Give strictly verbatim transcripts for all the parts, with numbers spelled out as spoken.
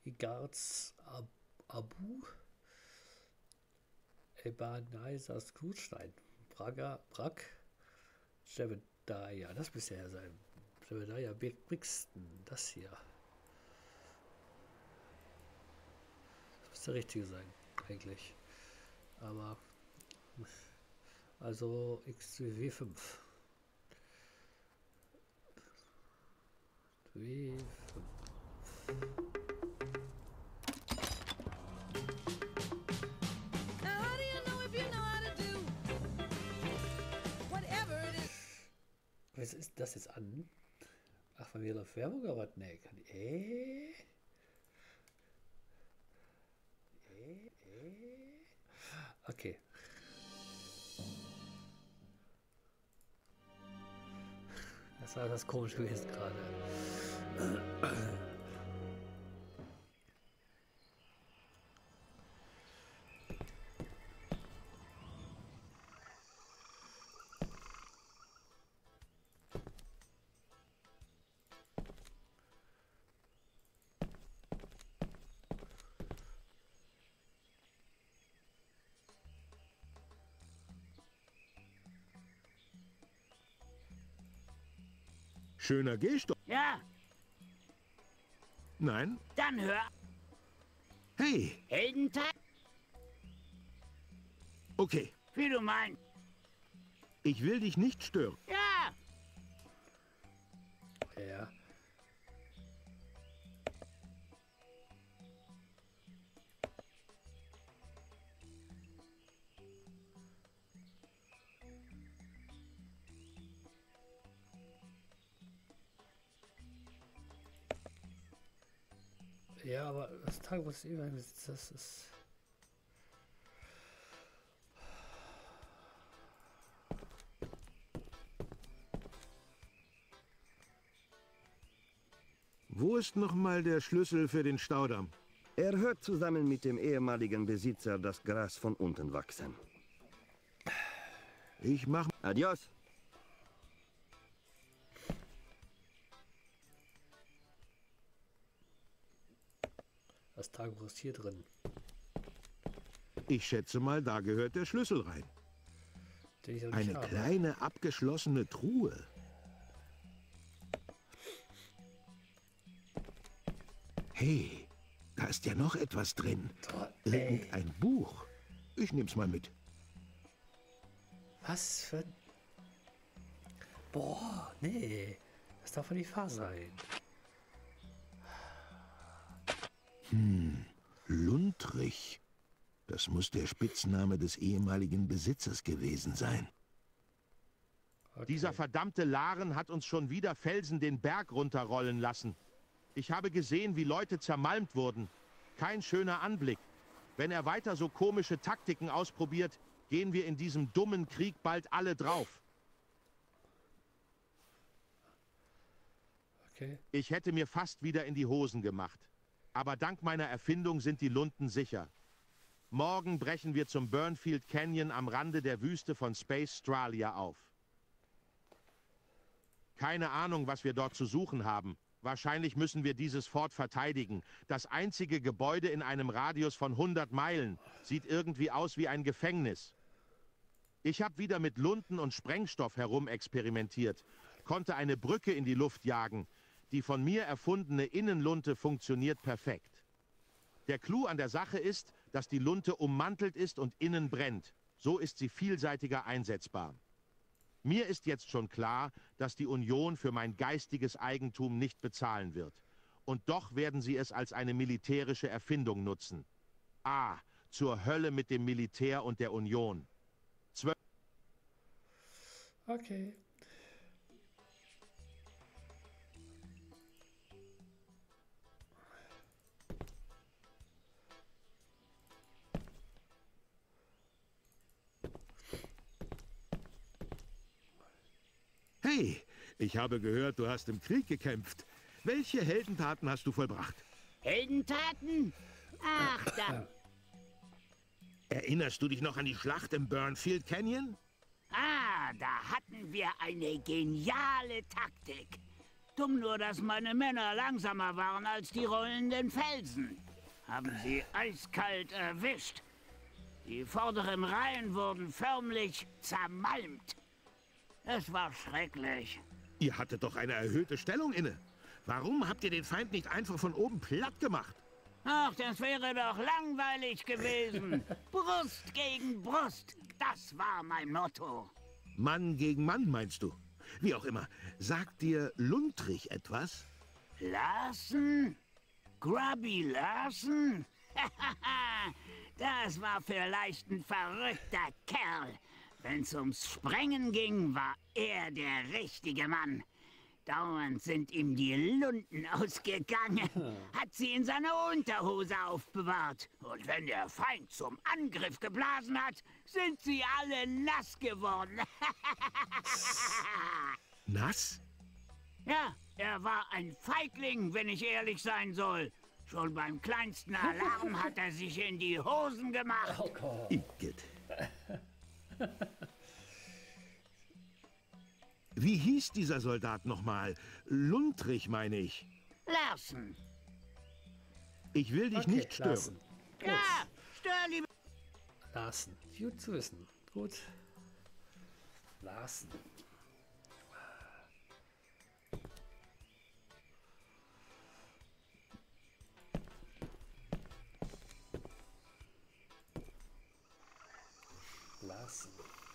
Igarz Ab Abu, Ebenezer Screwstein, Braga, Brack, Jebediah, das müsste ja sein. Jebediah Brixton, das hier. Das müsste der richtige sein, eigentlich. Aber, also X W fünf. W fünf. Was ist das jetzt an? Ach, weil wir auf Werbung oder was? Nee, kann ich. Äh? Äh? Äh? Okay. Das war das komisch gewesen gerade. Schöner Gehstock. Ja. Nein? Dann hör. Hey. Heldentag? Okay. Wie du meinst. Ich will dich nicht stören. Ja. Ja. Ja, aber das Tagebuch ist immer, das ist... Wo ist noch mal der Schlüssel für den Staudamm? Er hört zusammen mit dem ehemaligen Besitzer das Gras von unten wachsen. Ich mach... Adios. Das Tagebuch ist hier drin. Ich schätze mal, da gehört der Schlüssel rein. Den ich noch nicht Eine habe. kleine, abgeschlossene Truhe. Hey, da ist ja noch etwas drin. Toll, ey. Irgendein Buch. Ich nehm's mal mit. Was für... Boah, nee. Das darf doch nicht wahr sein. Hm, Lundrich. Das muss der Spitzname des ehemaligen Besitzers gewesen sein. Okay. Dieser verdammte Laren hat uns schon wieder Felsen den Berg runterrollen lassen. Ich habe gesehen, wie Leute zermalmt wurden. Kein schöner Anblick. Wenn er weiter so komische Taktiken ausprobiert, gehen wir in diesem dummen Krieg bald alle drauf. Okay. Ich hätte mir fast wieder in die Hosen gemacht. Aber dank meiner Erfindung sind die Lunden sicher. Morgen brechen wir zum Burnfield Canyon am Rande der Wüste von Space Stralia auf. Keine Ahnung, was wir dort zu suchen haben. Wahrscheinlich müssen wir dieses Fort verteidigen. Das einzige Gebäude in einem Radius von hundert Meilen. Sieht irgendwie aus wie ein Gefängnis. Ich habe wieder mit Lunden und Sprengstoff herumexperimentiert. Konnte eine Brücke in die Luft jagen. Die von mir erfundene Innenlunte funktioniert perfekt. Der Clou an der Sache ist, dass die Lunte ummantelt ist und innen brennt. So ist sie vielseitiger einsetzbar. Mir ist jetzt schon klar, dass die Union für mein geistiges Eigentum nicht bezahlen wird. Und doch werden sie es als eine militärische Erfindung nutzen. Ah, zur Hölle mit dem Militär und der Union. Zwölf Okay. Hey, ich habe gehört, du hast im Krieg gekämpft. Welche Heldentaten hast du vollbracht? Heldentaten? Ach, da. Erinnerst du dich noch an die Schlacht im Burnfield Canyon? Ah, da hatten wir eine geniale Taktik. Dumm nur, dass meine Männer langsamer waren als die rollenden Felsen. Haben sie eiskalt erwischt. Die vorderen Reihen wurden förmlich zermalmt. Es war schrecklich. Ihr hattet doch eine erhöhte Stellung inne. Warum habt ihr den Feind nicht einfach von oben platt gemacht? Ach, das wäre doch langweilig gewesen. Brust gegen Brust, das war mein Motto. Mann gegen Mann, meinst du? Wie auch immer. Sagt dir Lundrich etwas? Larsen? Grubby Larsen? Das war vielleicht ein verrückter Kerl. Wenn's ums Sprengen ging, war er der richtige Mann. Dauernd sind ihm die Lunden ausgegangen, hat sie in seiner Unterhose aufbewahrt. Und wenn der Feind zum Angriff geblasen hat, sind sie alle nass geworden. Nass? Ja, er war ein Feigling, wenn ich ehrlich sein soll. Schon beim kleinsten Alarm hat er sich in die Hosen gemacht. Oh Gott. Igitt. Wie hieß dieser Soldat nochmal? Lundrich, meine ich. Larsen. Ich will dich Okay, nicht stören. Larsen. Gut. Ja, stör lieber. Larsen. Gut zu wissen. Gut. Larsen. Larsen.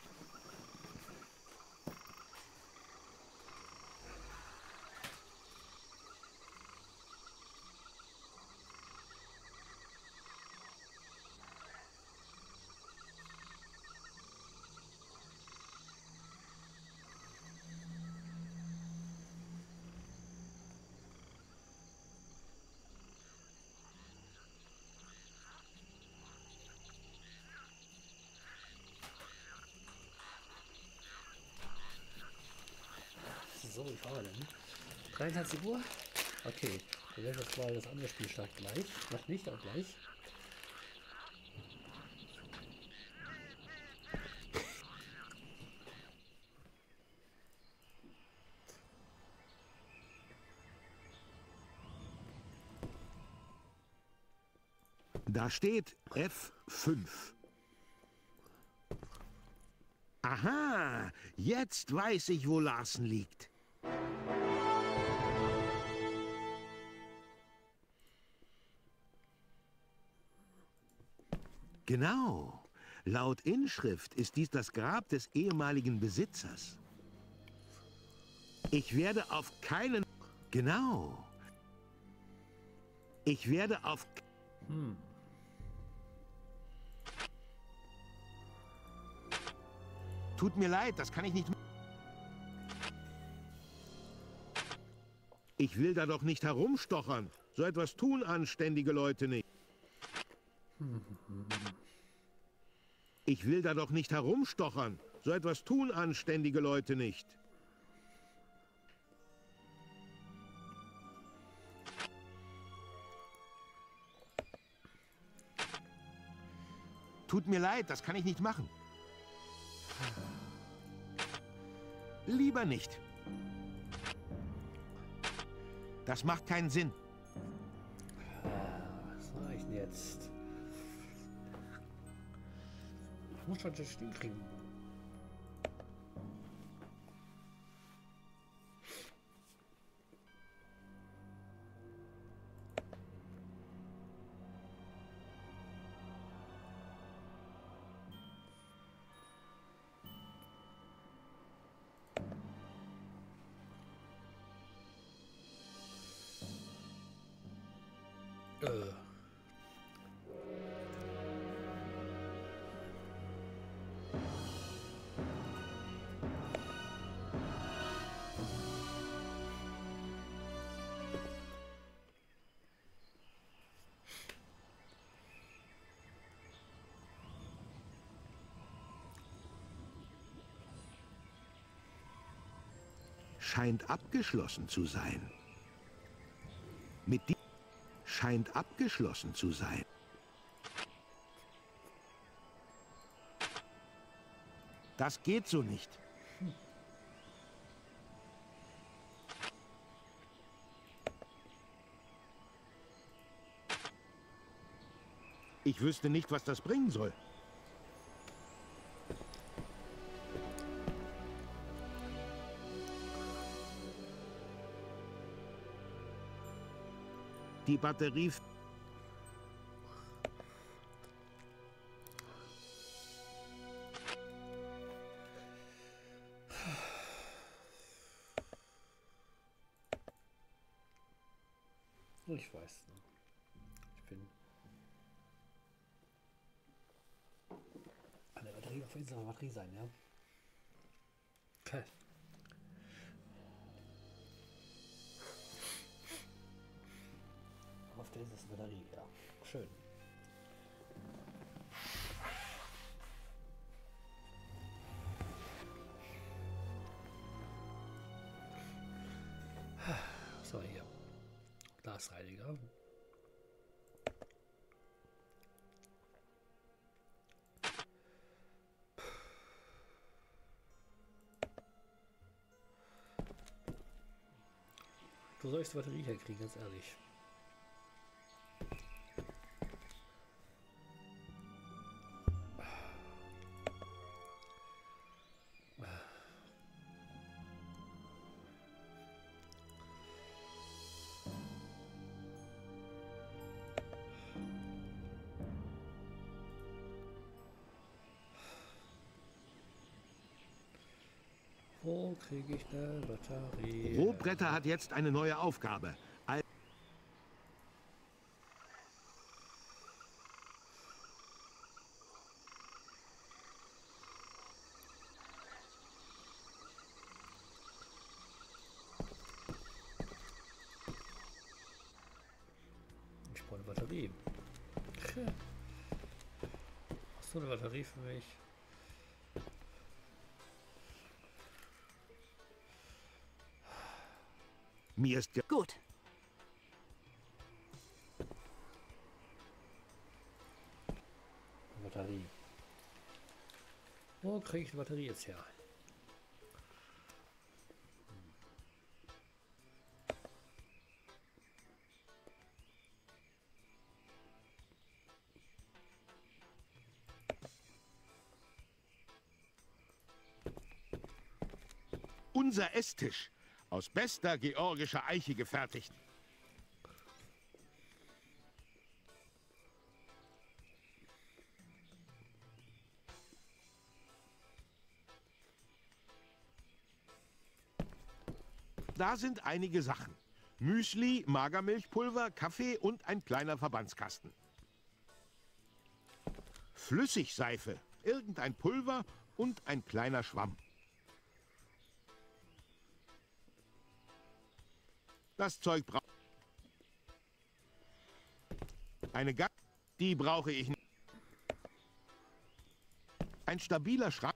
So, wie fahren wir denn? dreiundzwanzig Uhr? Okay, dann werde ich jetzt mal das andere Spiel starten gleich. Noch nicht, aber gleich. Da steht F fünf. Aha, jetzt weiß ich, wo Larsen liegt. Genau. Laut Inschrift ist dies das Grab des ehemaligen Besitzers. Ich werde auf keinen... Genau. Ich werde auf... Hm. Tut mir leid, das kann ich nicht... Ich will da doch nicht herumstochern. So etwas tun anständige Leute nicht. Ich will da doch nicht herumstochern. So etwas tun anständige Leute nicht. Tut mir leid, das kann ich nicht machen. Lieber nicht. Das macht keinen Sinn. Was mache ich denn jetzt? Ich muss schon das Spiel kriegen. Äh. Scheint abgeschlossen zu sein. Mit die scheint abgeschlossen zu sein. Das geht so nicht. Ich wüsste nicht, was das bringen soll. Die Batterie... Ich weiß nicht. Ich bin... Eine Batterie auf Insel Batterie sein, ja? Okay. Auf der ist es Batterie, ja. Schön. So, hier. Glasreiniger. Du sollst die Batterie herkriegen, ganz ehrlich. Wo kriege ich eine Batterie? Rohbretter hat jetzt eine neue Aufgabe. Al Ich brauche eine Batterie. Hast du eine Batterie für mich? Mir ist ge Gut. Batterie. Wo kriege ich die Batterie jetzt her? unser Esstisch. Aus bester georgischer Eiche gefertigt. Da sind einige Sachen. Müsli, Magermilchpulver, Kaffee und ein kleiner Verbandskasten. Flüssigseife, irgendein Pulver und ein kleiner Schwamm. Das Zeug braucht... Eine Gas... Die brauche ich nicht. Ein stabiler Schrank...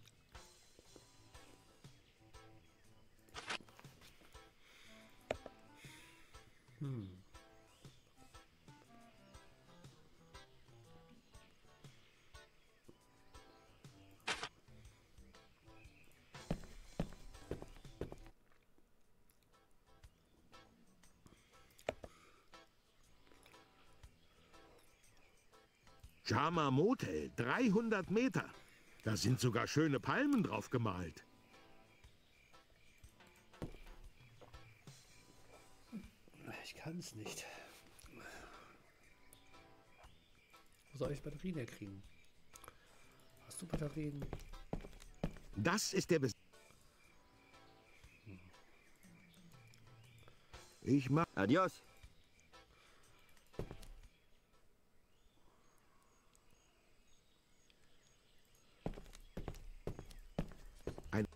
Hm. Jama Motel, dreihundert Meter. Da sind sogar schöne Palmen drauf gemalt. Ich kann es nicht. Wo soll ich Batterien herkriegen? Hast du Batterien? Das ist der Bes... Ich mach... Adios. Ein...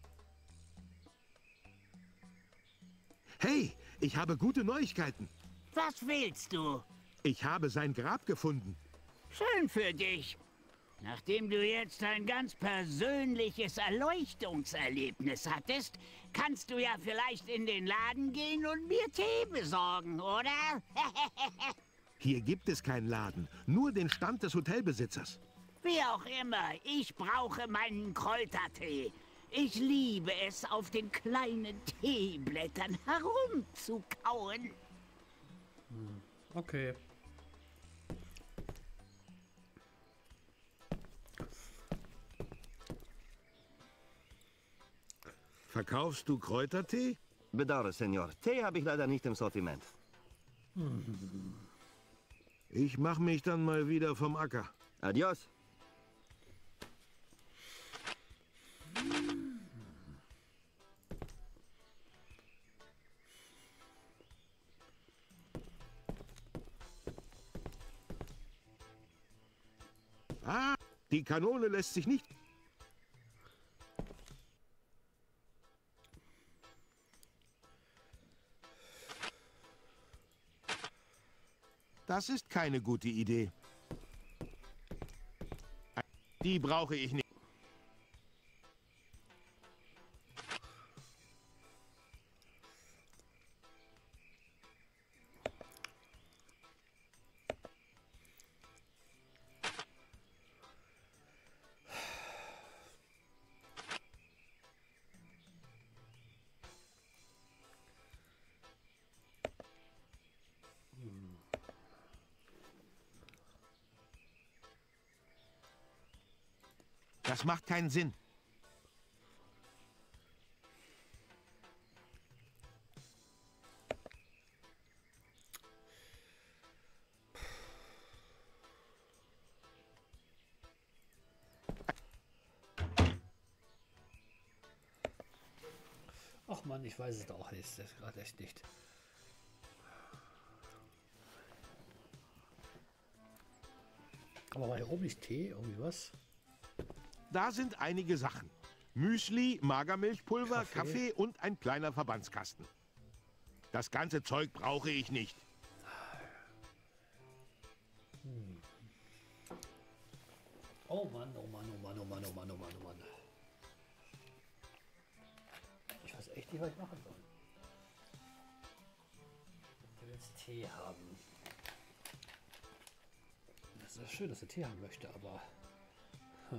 Hey, ich habe gute Neuigkeiten. Was willst du? Ich habe sein Grab gefunden. Schön für dich. Nachdem du jetzt ein ganz persönliches Erleuchtungserlebnis hattest, kannst du ja vielleicht in den Laden gehen und mir Tee besorgen, oder? Hier gibt es keinen Laden, nur den Stand des Hotelbesitzers. Wie auch immer, ich brauche meinen Kräutertee. Ich liebe es, auf den kleinen Teeblättern herumzukauen. Okay. Verkaufst du Kräutertee? Bedauere, Senor. Tee habe ich leider nicht im Sortiment. Ich mache mich dann mal wieder vom Acker. Adios. Ah, die Kanone lässt sich nicht... Das ist keine gute Idee. Die brauche ich nicht. Das macht keinen Sinn. Ach Mann, ich weiß es auch nicht. Das ist gerade echt nicht. Aber war hier oben nicht Tee? Irgendwie was? Da sind einige Sachen. Müsli, Magermilchpulver, Kaffee. Kaffee und ein kleiner Verbandskasten. Das ganze Zeug brauche ich nicht. Hm. Oh Mann, oh Mann, oh Mann, oh Mann, oh Mann, oh Mann, oh Mann. Ich weiß echt nicht, was ich machen soll. Ich will jetzt Tee haben. Das ist schön, dass er Tee haben möchte, aber... Hm.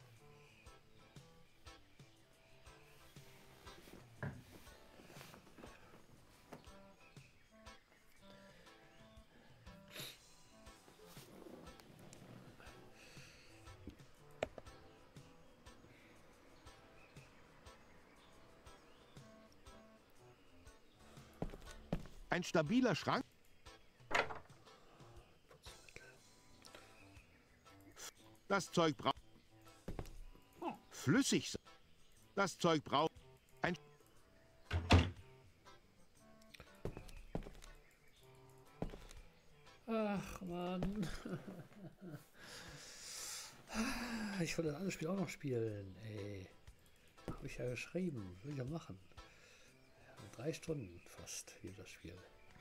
Ein stabiler Schrank. Das Zeug braucht... Flüssig. Das Zeug braucht... Ein... Ach Mann. Ich wollte das andere Spiel auch noch spielen. Ey. Habe ich ja geschrieben. Will ich ja machen. Ja, drei Stunden fast hier das Spiel.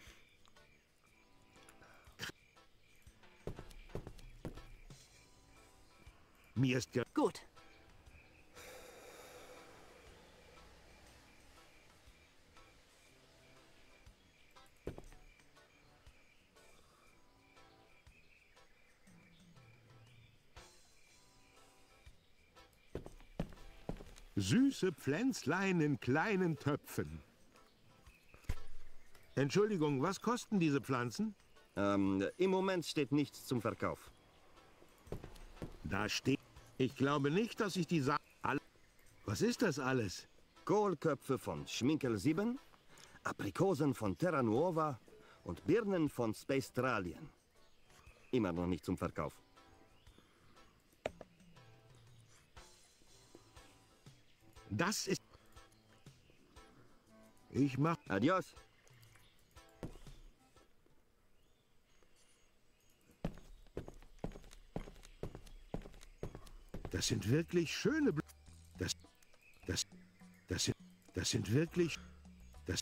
Mir ist ge... Gut. Süße Pflänzlein in kleinen Töpfen. Entschuldigung, was kosten diese Pflanzen? Ähm, im Moment steht nichts zum Verkauf. Da steht... Ich glaube nicht, dass ich die Sa... All- Was ist das alles? Kohlköpfe von Schminkel sieben, Aprikosen von Terra Nuova und Birnen von Spacestralien. Immer noch nicht zum Verkauf. Das ist... Ich mach... Adios. Das sind wirklich schöne... Bl das... Das... Das sind... Das sind wirklich... Das...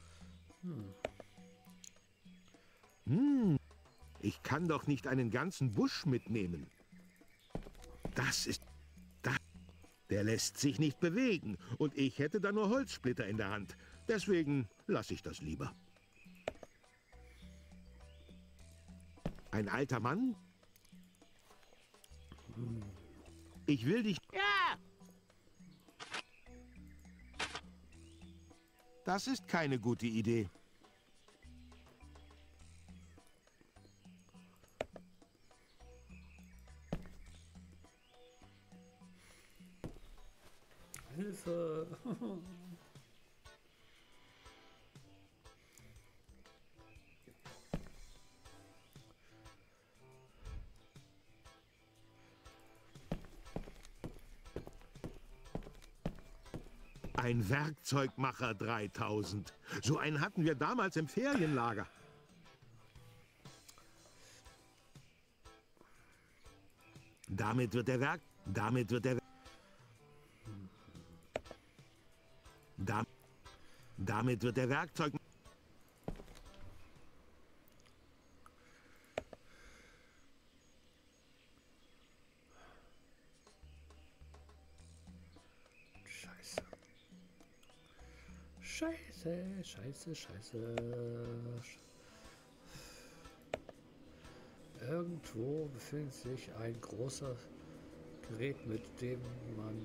Hm. Ich kann doch nicht einen ganzen Busch mitnehmen. Das ist... Da... Der lässt sich nicht bewegen. Und ich hätte da nur Holzsplitter in der Hand. Deswegen lasse ich das lieber. Ein alter Mann? Ich will dich... Ja! Das ist keine gute Idee. Hilfe! Ein Werkzeugmacher dreitausend. So einen hatten wir damals im Ferienlager. Damit wird der Werk... Damit wird der... Da, damit wird der Werkzeug... Scheiße. Scheiße, scheiße, scheiße. Irgendwo befindet sich ein großer Gerät, mit dem man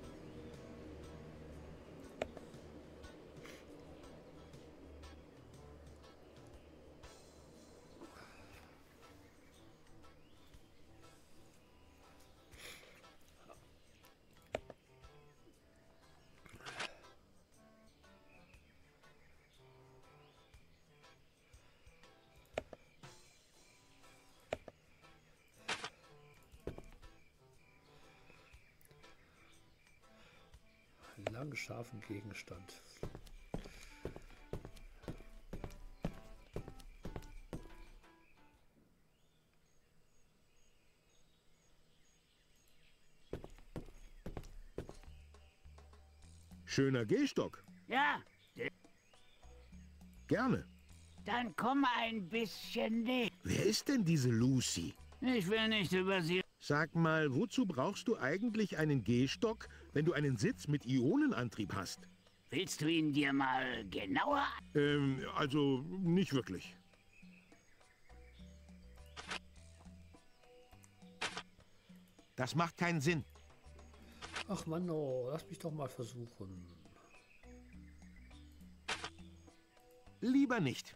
lang scharfen Gegenstand. Schöner Gehstock. Ja, Gerne. dann komm ein bisschen näher. Wer ist denn diese Lucy? Ich will nicht über sie. Sag mal, wozu brauchst du eigentlich einen Gehstock, wenn du einen Sitz mit Ionenantrieb hast? Willst du ihn dir mal genauer... Ähm, also nicht wirklich. Das macht keinen Sinn. Ach Mann, oh, lass mich doch mal versuchen. Lieber nicht.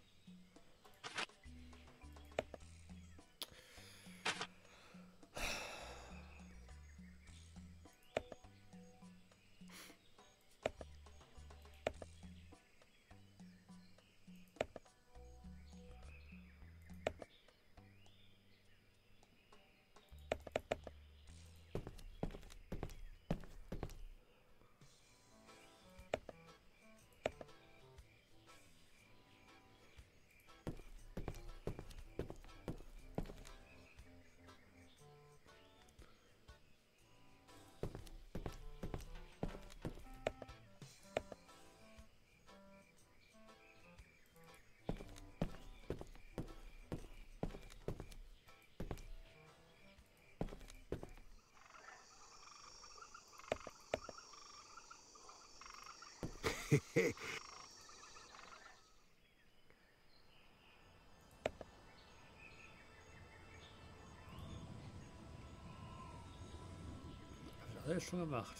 Alles schon gemacht.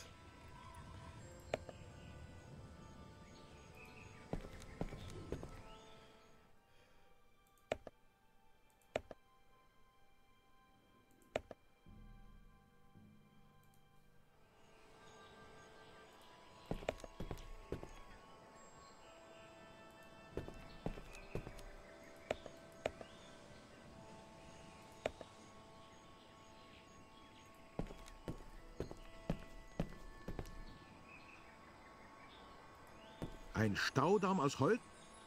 Ein Staudamm aus Holz?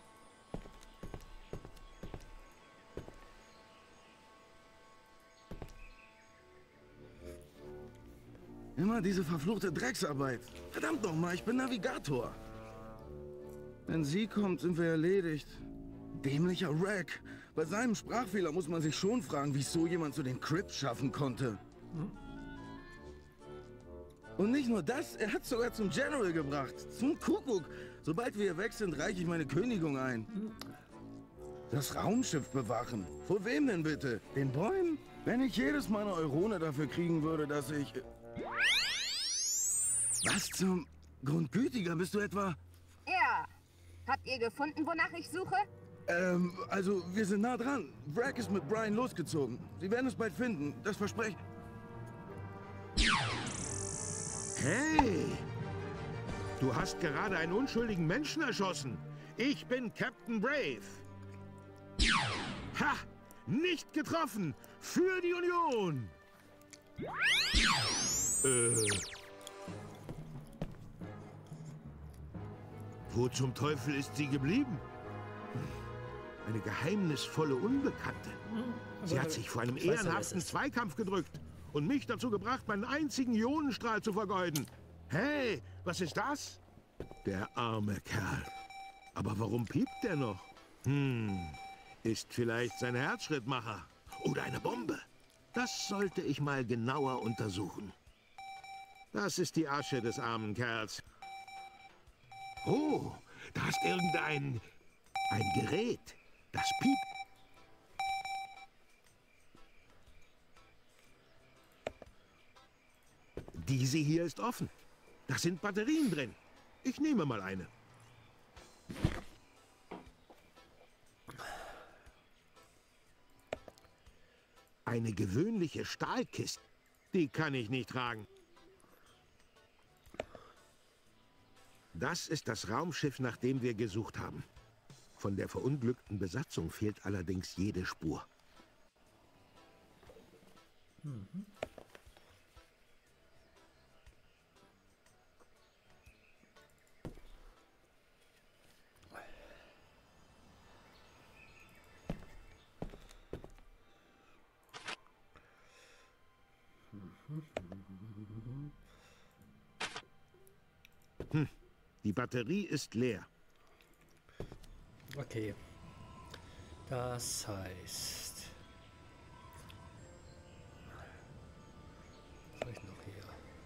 Immer diese verfluchte Drecksarbeit. Verdammt nochmal, ich bin Navigator. Wenn sie kommt, sind wir erledigt. Dämlicher Rack. Bei seinem Sprachfehler muss man sich schon fragen, wie so jemand zu den Crypts schaffen konnte. Und nicht nur das, er hat sogar zum General gebracht. Zum Kuckuck. Sobald wir weg sind, reiche ich meine Kündigung ein. Das Raumschiff bewachen. Vor wem denn bitte? Den Bäumen? Wenn ich jedes Mal eine Eurone dafür kriegen würde, dass ich... Was zum... Grundgütiger, bist du etwa... Ja. Habt ihr gefunden, wonach ich suche? Ähm, also, wir sind nah dran. Wrack ist mit Brian losgezogen. Sie werden es bald finden, das verspreche ich. Hey! Du hast gerade einen unschuldigen Menschen erschossen. Ich bin Captain Brave. Ha! Nicht getroffen! Für die Union! Äh... Wo zum Teufel ist sie geblieben? Eine geheimnisvolle Unbekannte. Sie hat sich vor einem Ich weiß ja, wer es ehrenhaften ist. Zweikampf gedrückt und mich dazu gebracht, meinen einzigen Ionenstrahl zu vergeuden. Hey, was ist das? Der arme Kerl. Aber warum piept der noch? Hm, ist vielleicht sein Herzschrittmacher oder eine Bombe? Das sollte ich mal genauer untersuchen. Das ist die Asche des armen Kerls. Oh, da ist irgendein ein Gerät. Das piept. Diese hier ist offen. Da sind Batterien drin. Ich nehme mal eine. Eine gewöhnliche Stahlkiste. Die kann ich nicht tragen. Das ist das Raumschiff, nach dem wir gesucht haben. Von der verunglückten Besatzung fehlt allerdings jede Spur. Mhm. Hm, die Batterie ist leer. Okay. Das heißt... Was habe ich noch hier?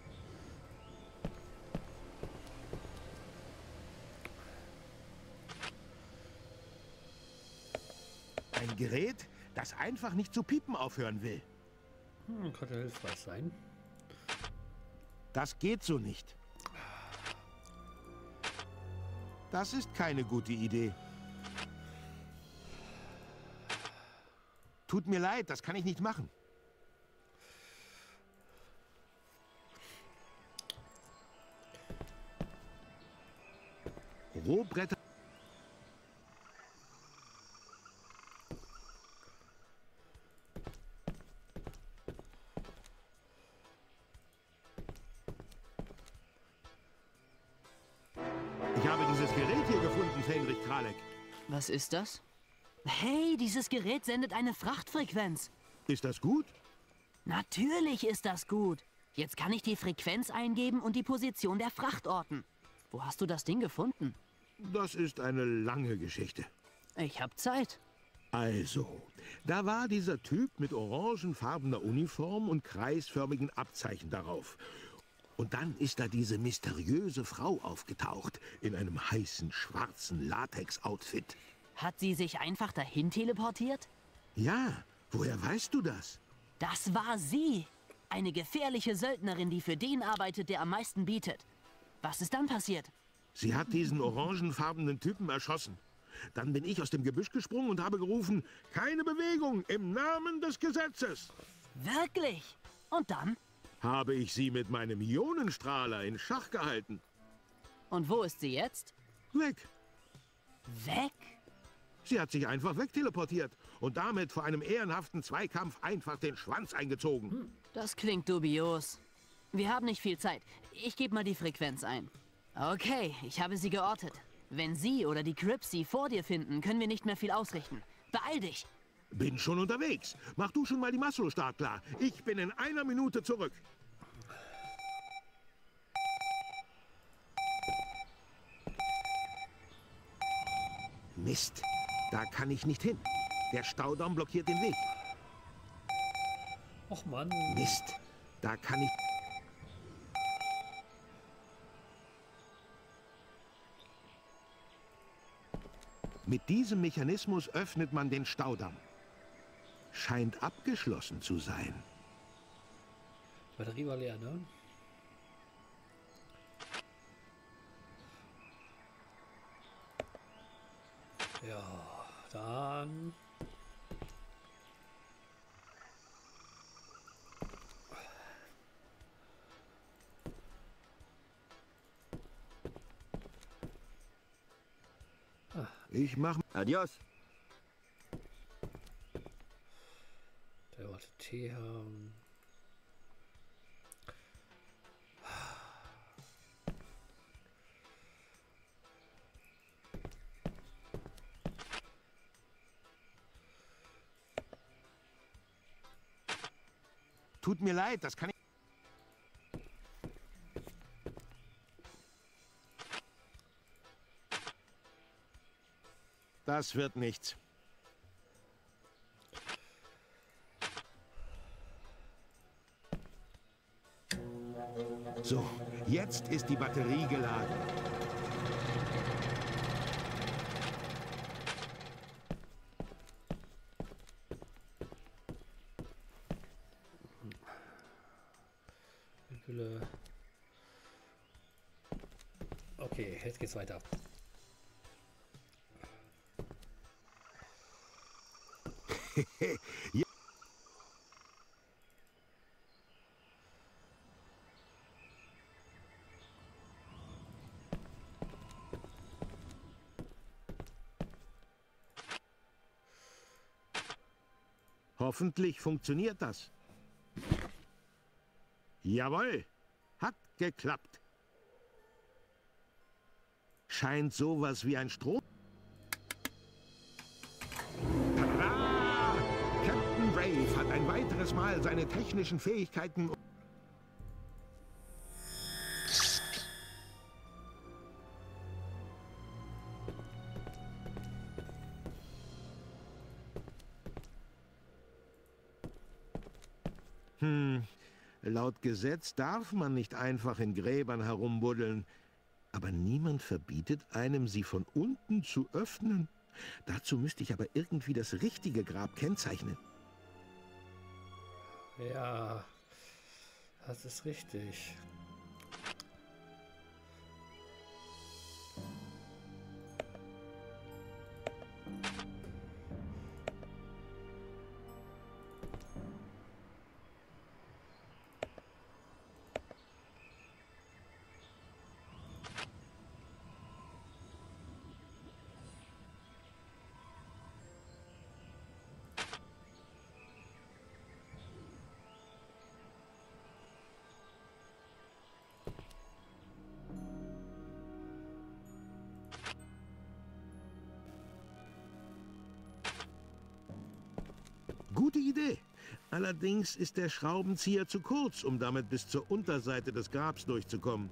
Ein Gerät, das einfach nicht zu piepen aufhören will. Hm, könnte hilfreich sein. Das geht so nicht. Das ist keine gute Idee. Tut mir leid, das kann ich nicht machen. Rohbretter. Ich habe dieses Gerät hier gefunden, Fenrich Kralek. Was ist das? Hey, dieses Gerät sendet eine Frachtfrequenz. Ist das gut? Natürlich ist das gut. Jetzt kann ich die Frequenz eingeben und die Position der Fracht orten. Wo hast du das Ding gefunden? Das ist eine lange Geschichte. Ich hab Zeit. Also, da war dieser Typ mit orangenfarbener Uniform und kreisförmigen Abzeichen darauf. Und dann ist da diese mysteriöse Frau aufgetaucht, in einem heißen, schwarzen Latex-Outfit. Hat sie sich einfach dahin teleportiert? Ja, woher weißt du das? Das war sie. Eine gefährliche Söldnerin, die für den arbeitet, der am meisten bietet. Was ist dann passiert? Sie hat diesen orangenfarbenen Typen erschossen. Dann bin ich aus dem Gebüsch gesprungen und habe gerufen, keine Bewegung im Namen des Gesetzes. Wirklich? Und dann? Habe ich sie mit meinem Ionenstrahler in Schach gehalten. Und wo ist sie jetzt? Weg. Weg? Sie hat sich einfach wegteleportiert und damit vor einem ehrenhaften Zweikampf einfach den Schwanz eingezogen. Das klingt dubios. Wir haben nicht viel Zeit. Ich gebe mal die Frequenz ein. Okay, ich habe sie geortet. Wenn sie oder die Crips sie vor dir finden, können wir nicht mehr viel ausrichten. Beeil dich! Bin schon unterwegs. Mach du schon mal die Maslow-Start klar. Ich bin in einer Minute zurück. Mist, da kann ich nicht hin. Der Staudamm blockiert den Weg. Och Mann. Mist, da kann ich... Mit diesem Mechanismus öffnet man den Staudamm. Scheint abgeschlossen zu sein. Batterie war leer, ne? Ja, dann... Ich mach... Adios. Der wollte Tee haben. Tut mir leid, das kann ich... Das wird nichts. So, jetzt ist die Batterie geladen. Okay, jetzt geht's weiter. Ja. Hoffentlich funktioniert das. Jawohl, hat geklappt. Scheint sowas wie ein Strom. Tada! Captain Brave hat ein weiteres Mal seine technischen Fähigkeiten... Hm, laut Gesetz darf man nicht einfach in Gräbern herumbuddeln. Aber niemand verbietet einem, sie von unten zu öffnen. Dazu müsste ich aber irgendwie das richtige Grab kennzeichnen. Ja, das ist richtig. Gute Idee. Allerdings ist der Schraubenzieher zu kurz, um damit bis zur Unterseite des Grabs durchzukommen.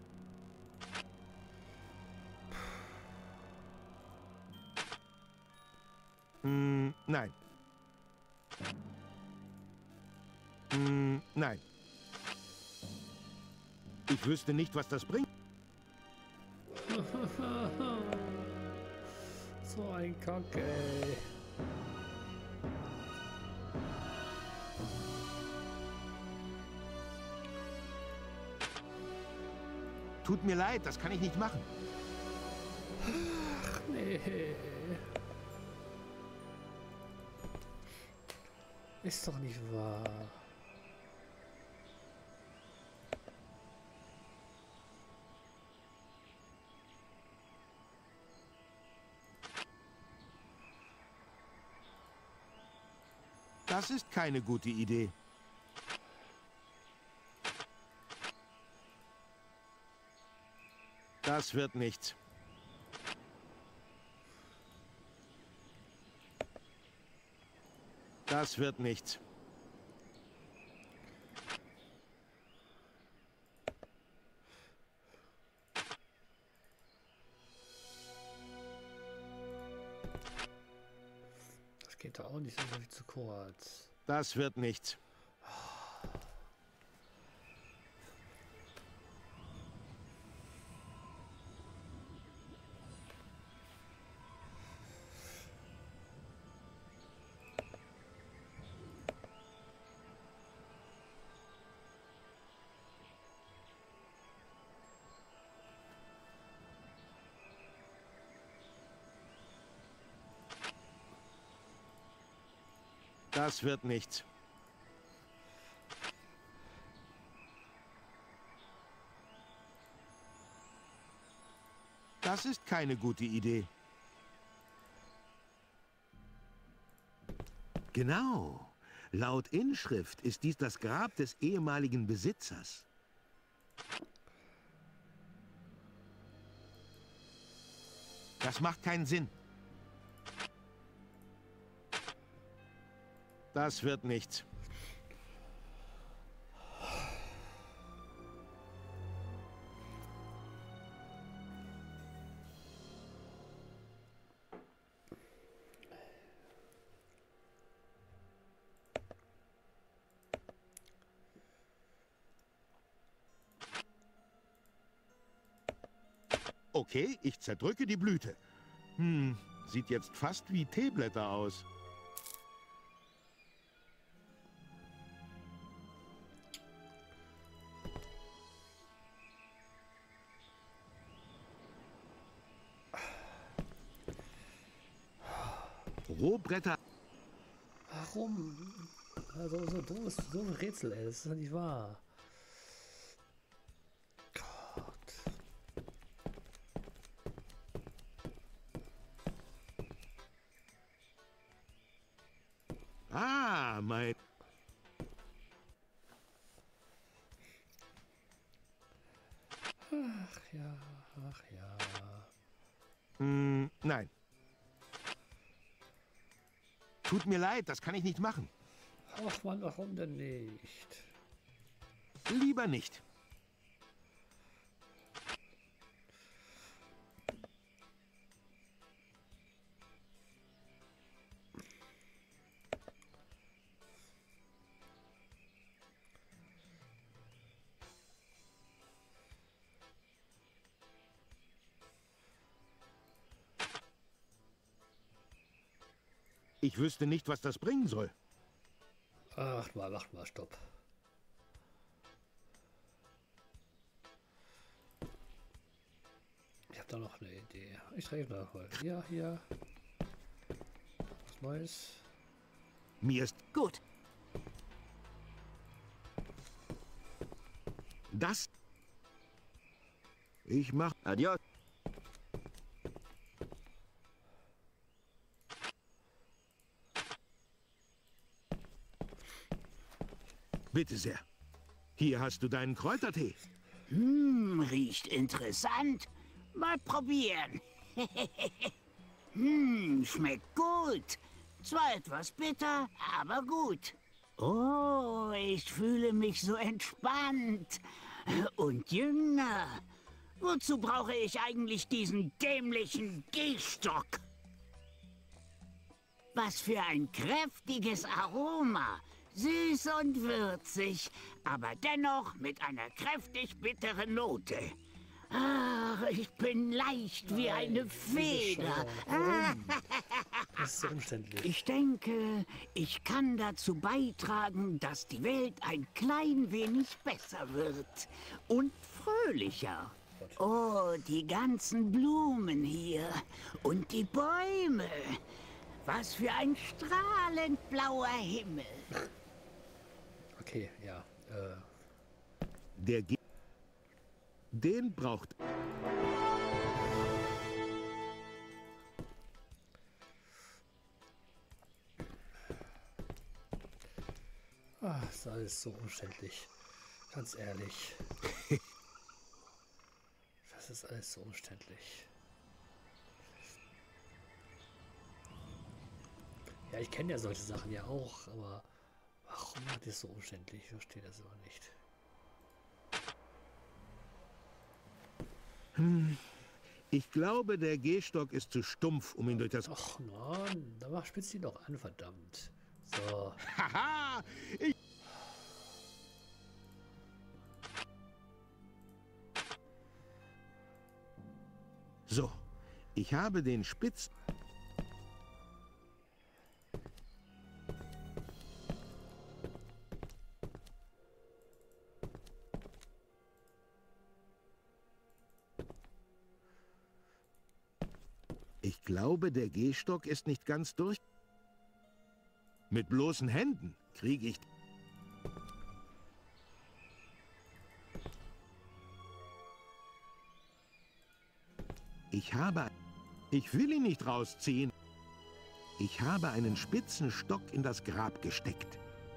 Hm, nein. Hm, nein. Ich wüsste nicht, was das bringt. So ein Kack, ey. Tut mir leid, das kann ich nicht machen. Ach, nee. Ist doch nicht wahr. Das ist keine gute Idee. Das wird nichts. Das wird nichts. Das geht da auch nicht so viel zu kurz. Das wird nichts. Das wird nichts. Das ist keine gute Idee. Genau. Laut Inschrift ist dies das Grab des ehemaligen Besitzers. Das macht keinen Sinn. Das wird nichts. Okay, ich zerdrücke die Blüte. Hm, sieht jetzt fast wie Teeblätter aus. Rohbretter. Warum? Also so dummes, so ein Rätsel, ey. Das ist doch nicht wahr. Gott. Ah, mein... Ach ja, ach ja. Hm, nein. Tut mir leid, das kann ich nicht machen. Ach man, warum denn nicht? Lieber nicht. Ich wüsste nicht, was das bringen soll. Ach mal, mach mal, stopp. Ich habe da noch eine Idee. Ich drehe noch mal. Ja, hier. Was Neues. Mir ist Gut. das... Ich mach... Adios. Bitte sehr. Hier hast du deinen Kräutertee. Hm, riecht interessant. Mal probieren. Hm, schmeckt gut. Zwar etwas bitter, aber gut. Oh, ich fühle mich so entspannt. Und jünger. Wozu brauche ich eigentlich diesen dämlichen Gehstock? Was für ein kräftiges Aroma. Süß und würzig, aber dennoch mit einer kräftig bitteren Note. Ach, ich bin leicht wie eine Feder. Das ist so umständlich. Ich denke, ich kann dazu beitragen, dass die Welt ein klein wenig besser wird und fröhlicher. Oh, die ganzen Blumen hier und die Bäume. Was für ein strahlend blauer Himmel. Okay, ja. Äh. Der Ge Den braucht... Ach, das ist alles so umständlich. Ganz ehrlich. Das ist alles so umständlich. Ja, ich kenne ja solche Sachen ja auch, aber warum hat das so umständlich? Ich verstehe das aber nicht. Hm. Ich glaube, der Gehstock ist zu stumpf, um ihn durch das... Ach nein, da mach spitz ihn doch an, verdammt. So. Haha! Ich... So, ich habe den Spitz... Ich glaube, der Gehstock ist nicht ganz durch. Mit bloßen Händen kriege ich... Ich habe... Ich will ihn nicht rausziehen. Ich habe einen spitzen Stock in das Grab gesteckt.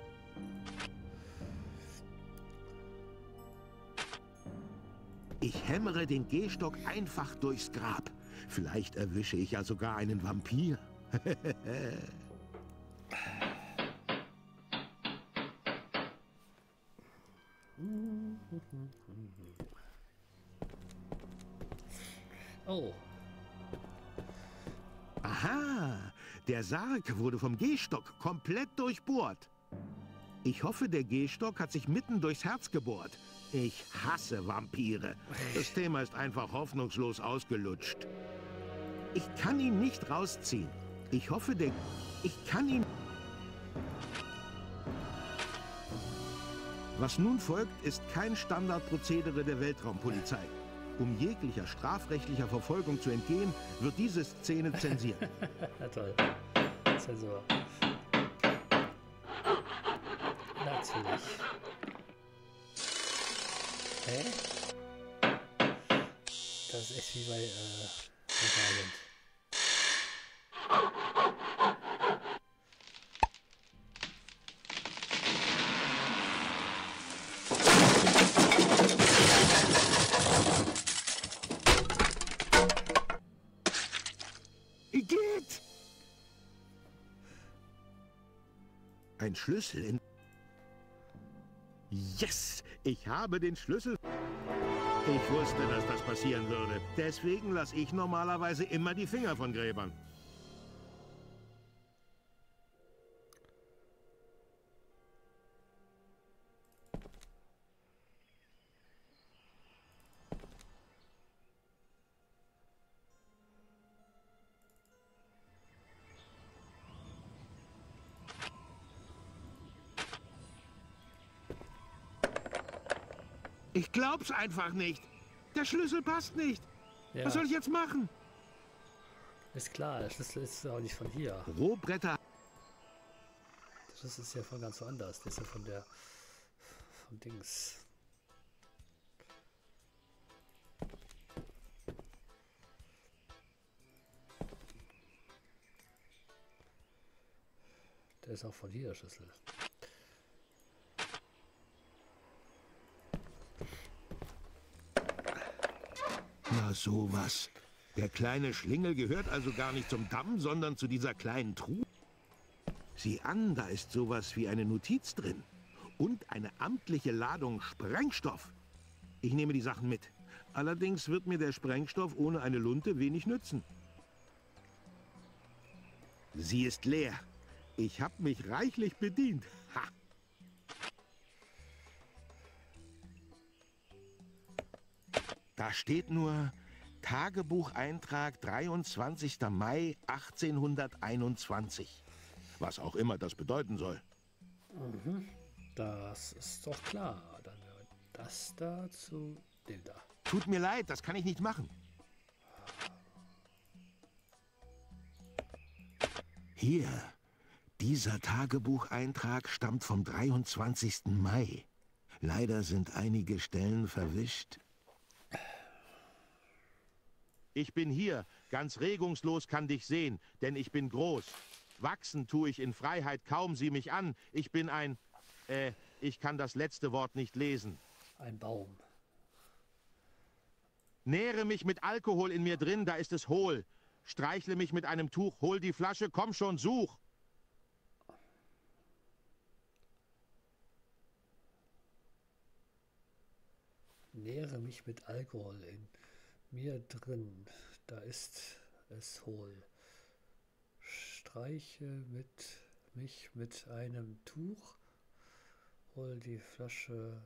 Ich hämmere den Gehstock einfach durchs Grab. Vielleicht erwische ich ja sogar einen Vampir. Oh. Aha, der Sarg wurde vom Gehstock komplett durchbohrt. Ich hoffe, der Gehstock hat sich mitten durchs Herz gebohrt. Ich hasse Vampire. Das Thema ist einfach hoffnungslos ausgelutscht. Ich kann ihn nicht rausziehen. Ich hoffe, der... Ich kann ihn... Was nun folgt, ist kein Standardprozedere der Weltraumpolizei. Um jeglicher strafrechtlicher Verfolgung zu entgehen, wird diese Szene zensiert. Ja, toll. Zensur. Natürlich. Hä? Das ist echt wie bei äh, Italien. Igitt! Ein Schlüssel in... Yes! Ich habe den Schlüssel. Ich wusste, dass das passieren würde. Deswegen lasse ich normalerweise immer die Finger von Gräbern. Ich glaub's einfach nicht. Der Schlüssel passt nicht. Ja. Was soll ich jetzt machen? Ist klar, der Schlüssel ist auch nicht von hier. Rohbretter. Der Schlüssel ist ja von ganz woanders. Der ist ja von der... vom Dings. Der ist auch von hier, der Schlüssel. Na sowas. Der kleine Schlingel gehört also gar nicht zum Damm, sondern zu dieser kleinen Truhe. Sieh an, da ist sowas wie eine Notiz drin. Und eine amtliche Ladung Sprengstoff. Ich nehme die Sachen mit. Allerdings wird mir der Sprengstoff ohne eine Lunte wenig nützen. Sie ist leer. Ich habe mich reichlich bedient. Ha! Da steht nur Tagebucheintrag dreiundzwanzigster Mai achtzehnhunderteinundzwanzig. Was auch immer das bedeuten soll. Mhm. Das ist doch klar. Dann wäre das da zu dem da. Tut mir leid, das kann ich nicht machen. Hier, dieser Tagebucheintrag stammt vom dreiundzwanzigsten Mai. Leider sind einige Stellen verwischt. Ich bin hier, ganz regungslos kann dich sehen, denn ich bin groß. Wachsen tue ich in Freiheit kaum, sieh mich an. Ich bin ein... Äh, ich kann das letzte Wort nicht lesen. Ein Baum. Nähre mich mit Alkohol in mir drin, da ist es hohl. Streichle mich mit einem Tuch, hol die Flasche, komm schon, such. Nähere mich mit Alkohol in mir drin, da ist es hohl. Streiche mit mich mit einem Tuch, hol die Flasche,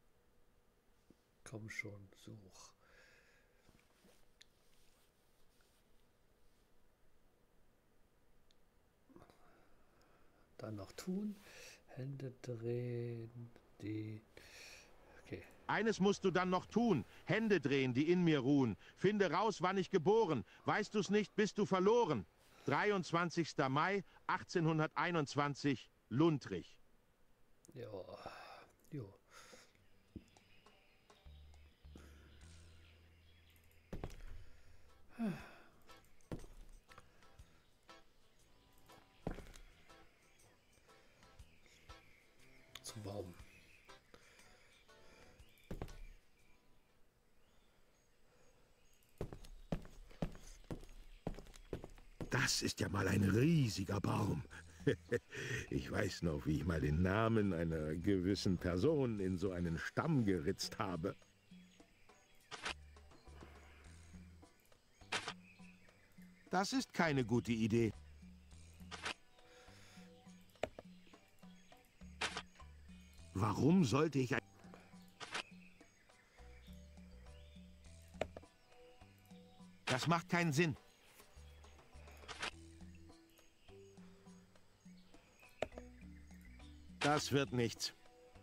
komm schon, such. Dann noch tun, Hände drehen, die... Okay. Eines musst du dann noch tun. Hände drehen, die in mir ruhen. Finde raus, wann ich geboren. Weißt du's nicht, bist du verloren. dreiundzwanzigster Mai achtzehnhunderteinundzwanzig, Lundrich. Ja, jo. Zum Baum. Das ist ja mal ein riesiger Baum. Ich weiß noch, wie ich mal den Namen einer gewissen Person in so einen Stamm geritzt habe. Das ist keine gute Idee. Warum sollte ich ein... Das macht keinen Sinn. Das wird nichts.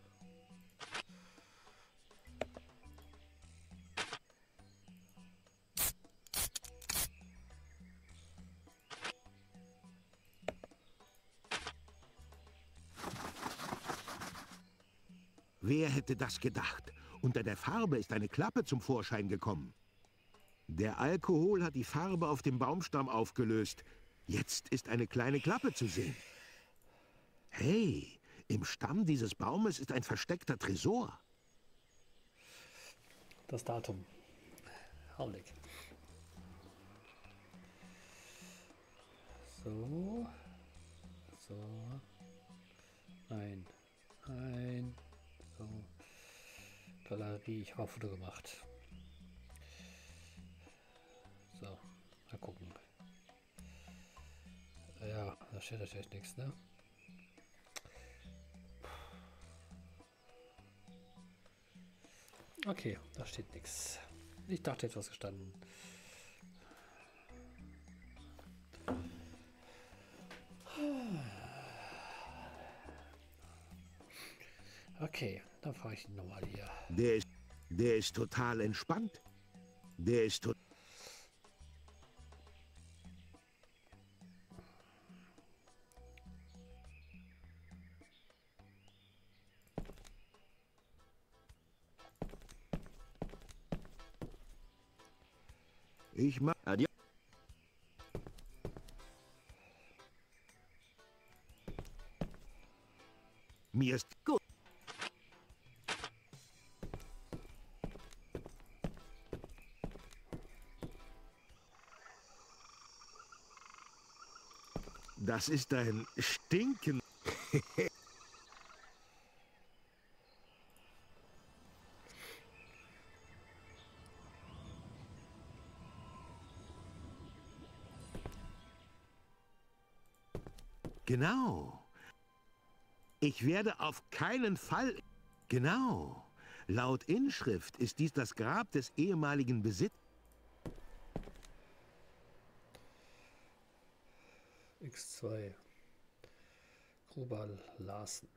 Wer hätte das gedacht? Unter der Farbe ist eine Klappe zum Vorschein gekommen. Der Alkohol hat die Farbe auf dem Baumstamm aufgelöst. Jetzt ist eine kleine Klappe zu sehen. Hey, im Stamm dieses Baumes ist ein versteckter Tresor. Das Datum. Augenblick. So. So. Nein. Nein. So. Galerie, ich habe ein Foto gemacht. So, mal gucken. Ja, da steht natürlich nichts, ne? Okay, da steht nichts. Ich dachte, jetzt was gestanden. Okay, dann frage ich ihn nochmal hier. Der ist, der ist total entspannt. Der ist total... Ich mach... Adieu. Mir ist... Gut. Das ist ein Stinken... Genau. Ich werde auf keinen Fall... Genau. Laut Inschrift ist dies das Grab des ehemaligen Besitzers. X zwei. Grubal Larsen.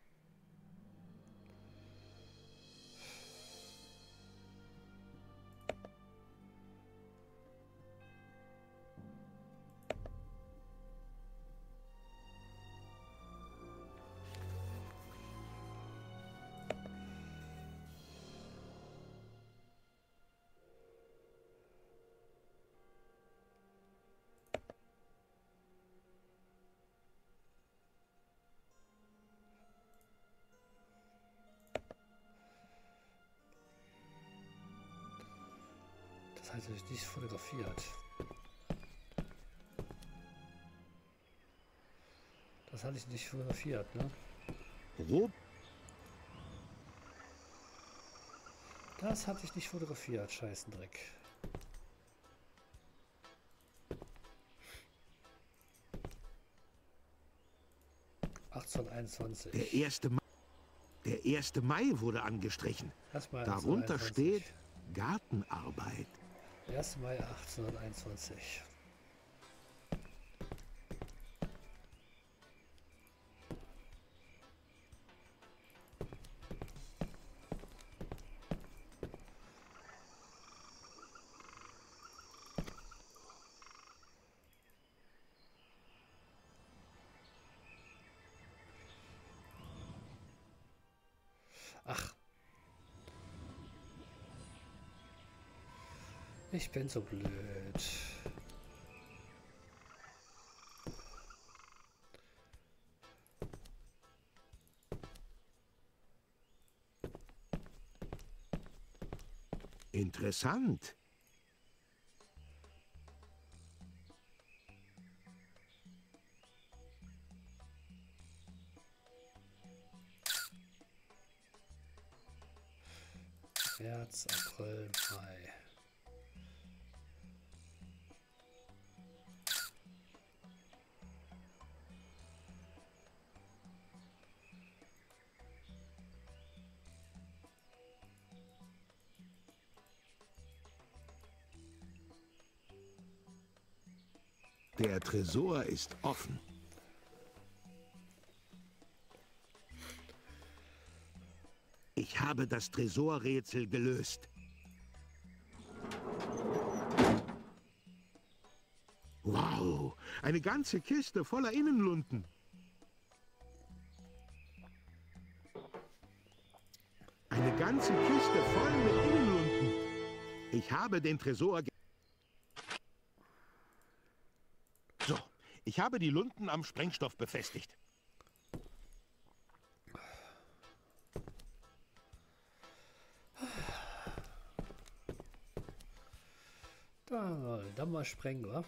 Das heißt, ich nicht fotografiert. Das hatte ich nicht fotografiert, ne? Rob. Das hatte ich nicht fotografiert, Scheißendreck. achtzehnhunderteinundzwanzig. Der erste Mai, der erste Mai wurde angestrichen. Erstmal Darunter achtzehnhunderteinundzwanzig. steht Gartenarbeit. erster Mai achtzehnhunderteinundzwanzig. Ach. Ich bin so blöd. Interessant. März, April, Mai. Der Tresor ist offen. Ich habe das Tresorrätsel gelöst. Wow, eine ganze Kiste voller Innenlunden. Eine ganze Kiste voll mit Innenlunden. Ich habe den Tresor... ge- So, ich habe die Lunden am Sprengstoff befestigt. Da, dann mal sprengen, wa?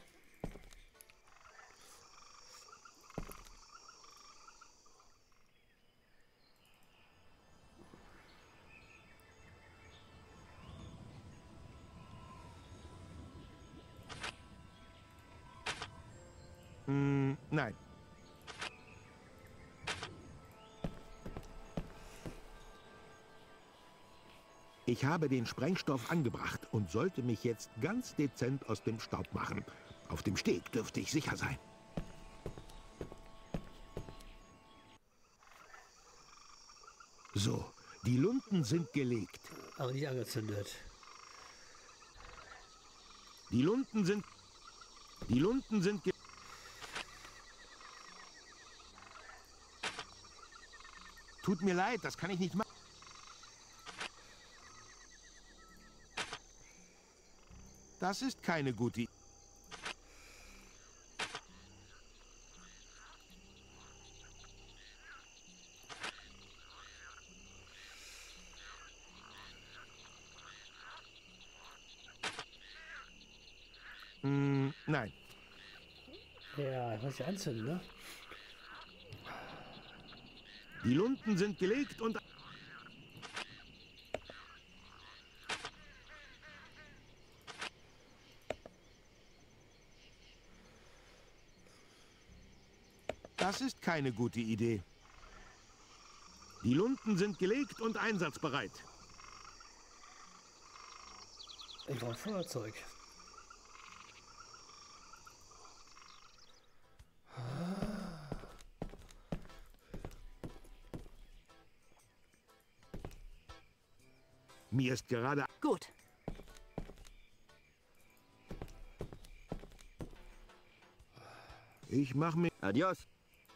Hm, nein. Ich habe den Sprengstoff angebracht und sollte mich jetzt ganz dezent aus dem Staub machen. Auf dem Steg dürfte ich sicher sein. So, die Lunden sind gelegt. Aber nicht angezündet. Die Lunden sind... Die Lunden sind... Ge Tut mir leid, das kann ich nicht machen. Das ist keine gute Idee. Hm, nein. Ja, ich muss ja anzünden, ne? Die Lunden sind gelegt und... Das ist keine gute Idee. Die Lunden sind gelegt und einsatzbereit. Ich brauche Feuerzeug. Mir ist gerade... Gut. Ich mache mir... Adios.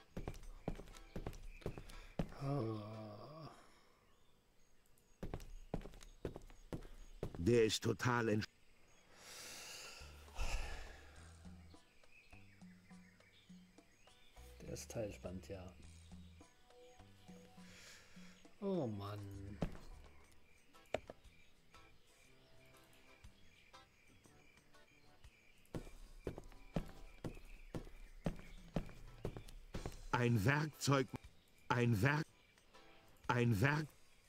Der ist total entsch... Der ist teilspannt, ja. Oh Mann. Ein Werkzeug... Ein Werk... Ein Werk...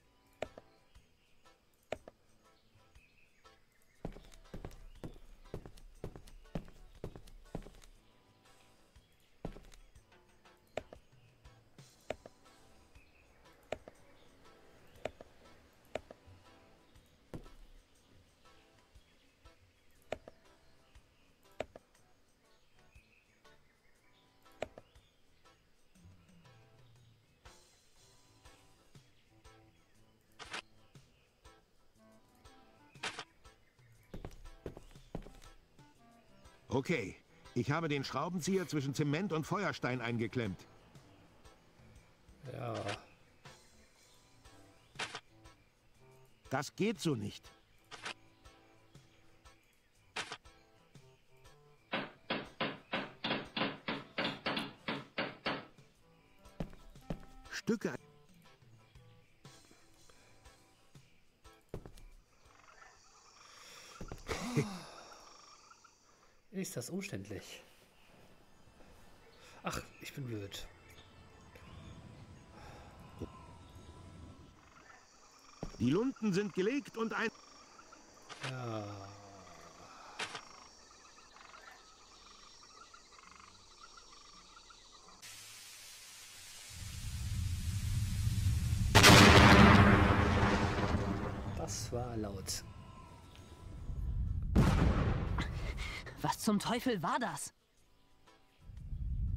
Okay, ich habe den Schraubenzieher zwischen Zement und Feuerstein eingeklemmt. Ja. Das geht so nicht. Stücke... Ist das umständlich? Ach, ich bin blöd. Die Lunden sind gelegt und ein... Ja. Das war laut. Was zum Teufel war das?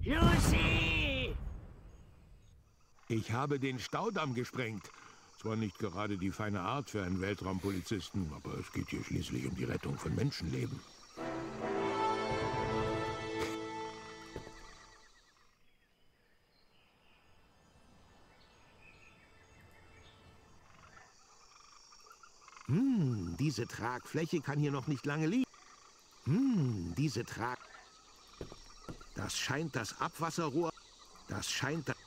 Lucy! Ich habe den Staudamm gesprengt. Zwar nicht gerade die feine Art für einen Weltraumpolizisten, aber es geht hier schließlich um die Rettung von Menschenleben. Hm, diese Tragfläche kann hier noch nicht lange liegen. Hm, diese Trag... Das scheint das Abwasserrohr... Das scheint das...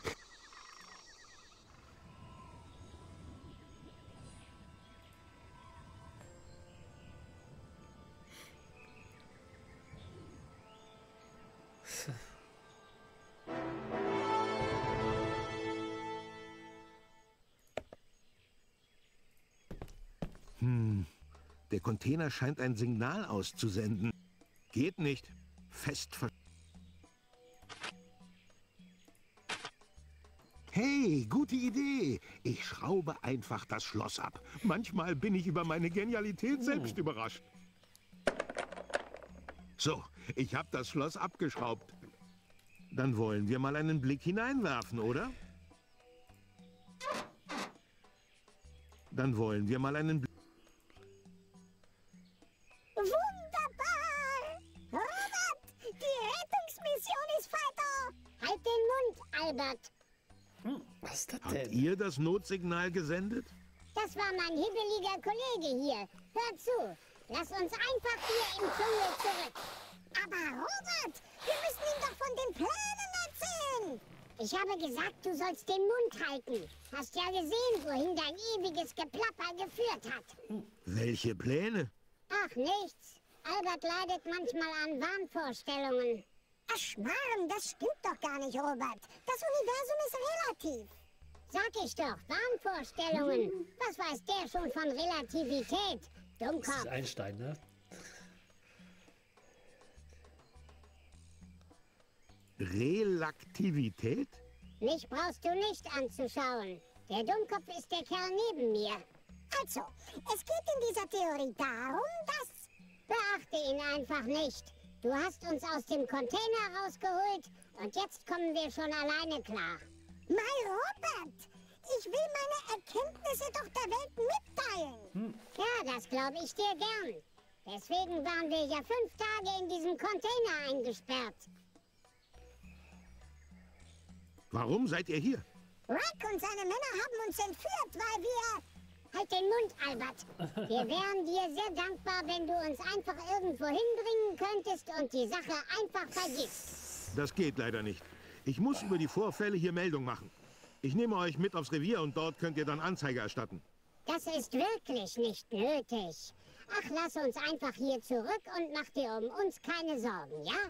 Hm, der Container scheint ein Signal auszusenden. Geht nicht. Fest ver... Hey, gute Idee. Ich schraube einfach das Schloss ab. Manchmal bin ich über meine Genialität selbst überrascht. So, ich habe das Schloss abgeschraubt. Dann wollen wir mal einen Blick hineinwerfen, oder? Dann wollen wir mal einen Blick... Wunderbar! Robert, die Rettungsmission ist weiter! Halt den Mund, Albert! Hm, was ist das Habt denn? ihr das Notsignal gesendet? Das war mein hibbeliger Kollege hier. Hör zu, lass uns einfach hier im Dschungel zurück. Aber Robert, wir müssen ihm doch von den Plänen erzählen. Ich habe gesagt, du sollst den Mund halten. Hast ja gesehen, wohin dein ewiges Geplapper geführt hat. Welche Pläne? Ach, nichts. Albert leidet manchmal an Wahnvorstellungen. Ach, Schmarrn, das stimmt doch gar nicht, Robert. Das Universum ist relativ. Sag ich doch, Wahnvorstellungen. Was weiß der schon von Relativität? Das Dummkopf. ist Einstein, ne? Relaktivität? Mich brauchst du nicht anzuschauen. Der Dummkopf ist der Kerl neben mir. Also, es geht in dieser Theorie darum, dass... Beachte ihn einfach nicht. Du hast uns aus dem Container rausgeholt und jetzt kommen wir schon alleine klar. Mein Robert, ich will meine Erkenntnisse doch der Welt mitteilen. Hm. Ja, das glaube ich dir gern. Deswegen waren wir ja fünf Tage in diesem Container eingesperrt. Warum seid ihr hier? Rack und seine Männer haben uns entführt, weil wir... Halt den Mund, Albert. Wir wären dir sehr dankbar, wenn du uns einfach irgendwo hinbringen könntest und die Sache einfach vergisst. Das geht leider nicht. Ich muss über die Vorfälle hier Meldung machen. Ich nehme euch mit aufs Revier und dort könnt ihr dann Anzeige erstatten. Das ist wirklich nicht nötig. Ach, lass uns einfach hier zurück und mach dir um uns keine Sorgen, ja?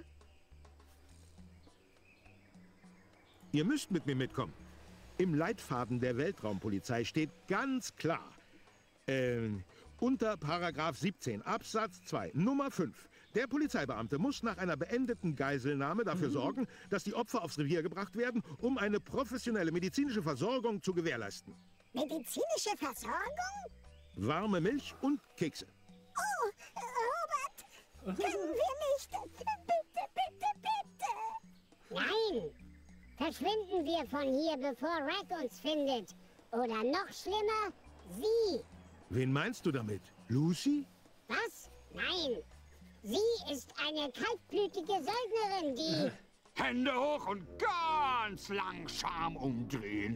Ihr müsst mit mir mitkommen. Im Leitfaden der Weltraumpolizei steht ganz klar, äh, unter Paragraph siebzehn Absatz zwei, Nummer fünf. Der Polizeibeamte muss nach einer beendeten Geiselnahme dafür sorgen, dass die Opfer aufs Revier gebracht werden, um eine professionelle medizinische Versorgung zu gewährleisten. Medizinische Versorgung? Warme Milch und Kekse. Oh, Robert, können wir nicht? Bitte, bitte, bitte! Nein! Verschwinden wir von hier, bevor Rack uns findet. Oder noch schlimmer, sie. Wen meinst du damit? Lucy? Was? Nein. Sie ist eine kaltblütige Söldnerin, die... Hände hoch und ganz langsam umdrehen.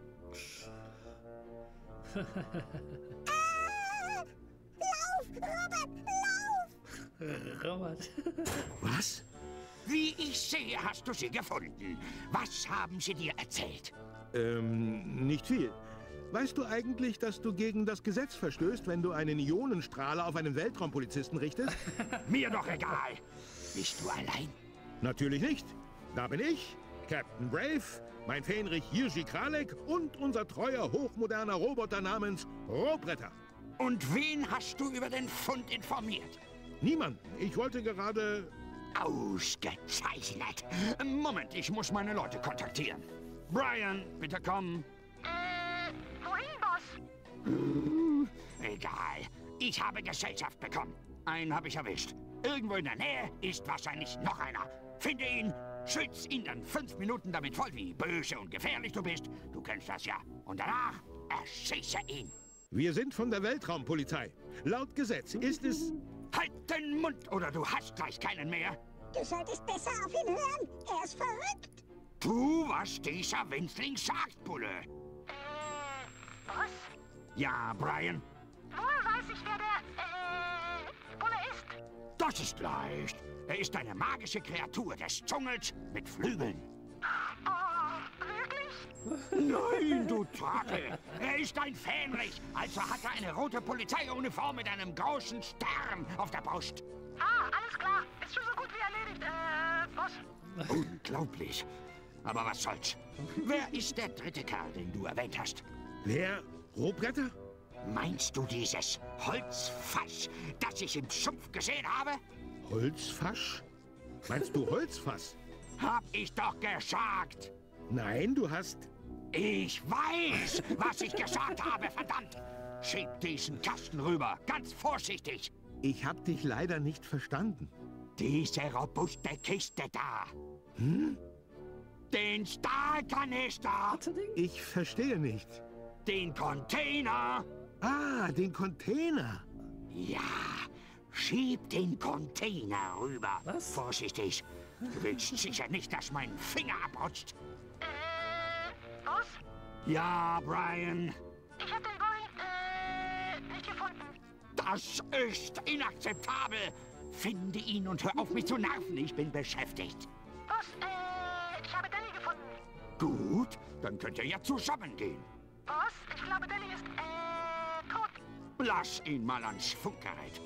ah, lauf, Robert, lauf! Robert. Was? Wie ich sehe, hast du sie gefunden. Was haben sie dir erzählt? Ähm, nicht viel. Weißt du eigentlich, dass du gegen das Gesetz verstößt, wenn du einen Ionenstrahler auf einen Weltraumpolizisten richtest? Mir doch egal. Bist du allein? Natürlich nicht. Da bin ich, Captain Brave, mein Fähnrich Jiří Králek und unser treuer, hochmoderner Roboter namens Rohbretter. Und wen hast du über den Fund informiert? Niemanden. Ich wollte gerade... Ausgezeichnet. Moment, ich muss meine Leute kontaktieren. Brian, bitte komm. Äh, wohin, Boss? Hm, egal. Ich habe Gesellschaft bekommen. Einen habe ich erwischt. Irgendwo in der Nähe ist wahrscheinlich noch einer. Finde ihn Schütz ihn dann fünf Minuten damit voll, wie böse und gefährlich du bist. Du kennst das ja. Und danach erschieße ihn. Wir sind von der Weltraumpolizei. Laut Gesetz ist es... Halt den Mund, oder du hast gleich keinen mehr. Du solltest besser auf ihn hören. Er ist verrückt. Tu, was dieser Winzling sagt, Bulle. Äh, was? Ja, Brian? Woher weiß ich, wer der, äh, Bulle ist? Das ist leicht. Er ist eine magische Kreatur des Dschungels mit Flügeln. Oh, wirklich? Nein, du Trottel. Er ist ein Fähnrich. Also hat er eine rote Polizeiuniform mit einem großen Stern auf der Brust. Ah, alles klar. Ist schon so gut wie erledigt, äh, Boss. Unglaublich. Aber was soll's? Wer ist der dritte Kerl, den du erwähnt hast? Wer? Rohbretter? Meinst du dieses Holzfass, das ich im Sumpf gesehen habe? Holzfass? Meinst du Holzfass? Hab ich doch gesagt. Nein, du hast... Ich weiß, was ich gesagt habe, verdammt. Schieb diesen Kasten rüber, ganz vorsichtig. Ich hab dich leider nicht verstanden. Diese robuste Kiste da. Hm? Den Stahlkanister. Ich verstehe nicht. Den Container. Ah, den Container. Ja, schieb den Container rüber. Was? Vorsichtig. Du willst sicher nicht, dass mein Finger abrutscht. Äh, Boss? Ja, Brian. Ich hab den Bullen, äh, nicht gefunden. Das ist inakzeptabel. Finde ihn und hör auf, mich zu nerven. Ich bin beschäftigt. Boss, äh, ich habe Danny gefunden. Gut, dann könnt ihr ja zusammen gehen. Boss, ich glaube, Danny ist, äh, tot. Lass ihn mal ans Funkgerät.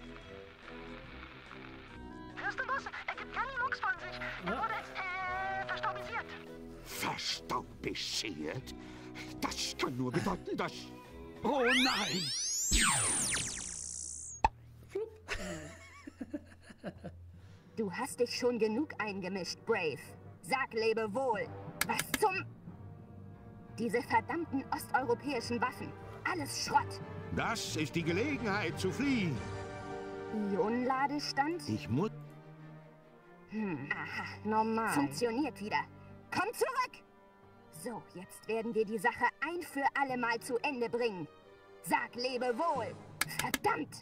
Hörst du, Boss? Er gibt keinen Mucks von sich. Er wurde, äh, verstaubisiert. Verstaubisiert? Das kann nur bedeuten, dass... Oh nein! Du hast dich schon genug eingemischt, Brave. Sag Lebewohl. Was zum... Diese verdammten osteuropäischen Waffen. Alles Schrott. Das ist die Gelegenheit zu fliehen. Ionenladestand? Ich muss... Hm, aha, normal. Funktioniert wieder. Komm zurück! So, jetzt werden wir die Sache ein für alle Mal zu Ende bringen. Sag Lebewohl. Verdammt!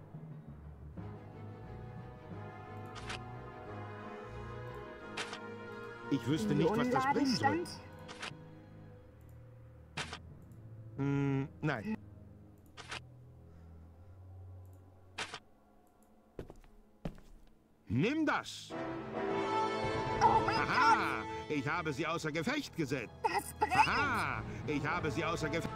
Ich wüsste nicht, was das bringen soll. Ionenladestand? Hm, nein. Nimm das! Oh mein Aha! Ich habe sie außer Gefecht gesetzt. Gott, das brennt! Aha! Ich habe sie außer Gefecht...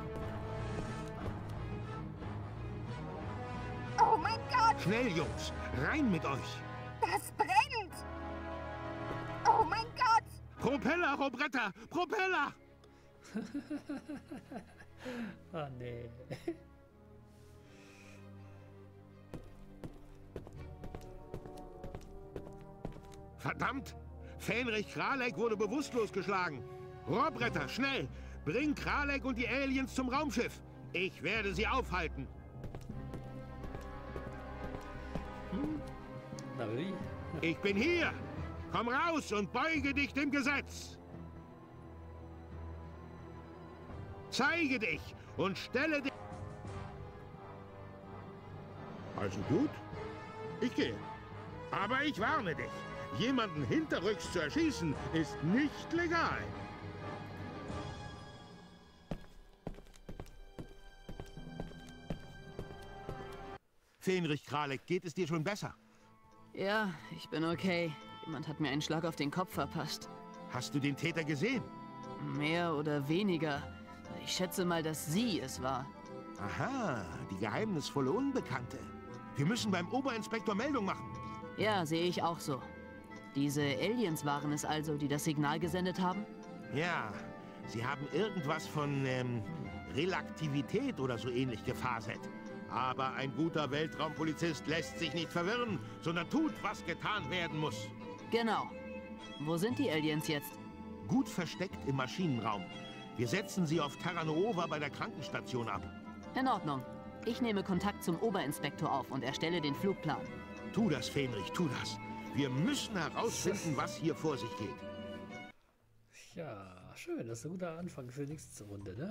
Oh mein Gott, Schnell, Jungs! Rein mit euch! das brennt! Oh mein Gott! Propeller, Robretta! Propeller! Ah, nee. Verdammt! Fähnrich Kralek wurde bewusstlos geschlagen. Rohbretter, schnell! Bring Kralek und die Aliens zum Raumschiff. Ich werde sie aufhalten. Hm? Na wie? Ich bin hier! Komm raus und beuge dich dem Gesetz! Zeige dich und stelle dich... Also gut, ich gehe. Aber ich warne dich. Jemanden hinterrücks zu erschießen, ist nicht legal. Fähnrich Kralek, geht es dir schon besser? Ja, ich bin okay. Jemand hat mir einen Schlag auf den Kopf verpasst. Hast du den Täter gesehen? Mehr oder weniger. Ich schätze mal, dass sie es war. Aha, die geheimnisvolle Unbekannte. Wir müssen beim Oberinspektor Meldung machen. Ja, sehe ich auch so. Diese Aliens waren es also, die das Signal gesendet haben? Ja, sie haben irgendwas von ähm, Relaktivität oder so ähnlich gefaselt. Aber ein guter Weltraumpolizist lässt sich nicht verwirren, sondern tut, was getan werden muss. Genau. Wo sind die Aliens jetzt? Gut versteckt im Maschinenraum. Wir setzen sie auf Terra Nova bei der Krankenstation ab. In Ordnung. Ich nehme Kontakt zum Oberinspektor auf und erstelle den Flugplan. Tu das, Fähnrich, tu das. Wir müssen herausfinden, was hier vor sich geht. Ja, schön. Das ist ein guter Anfang für die nächste Runde, ne?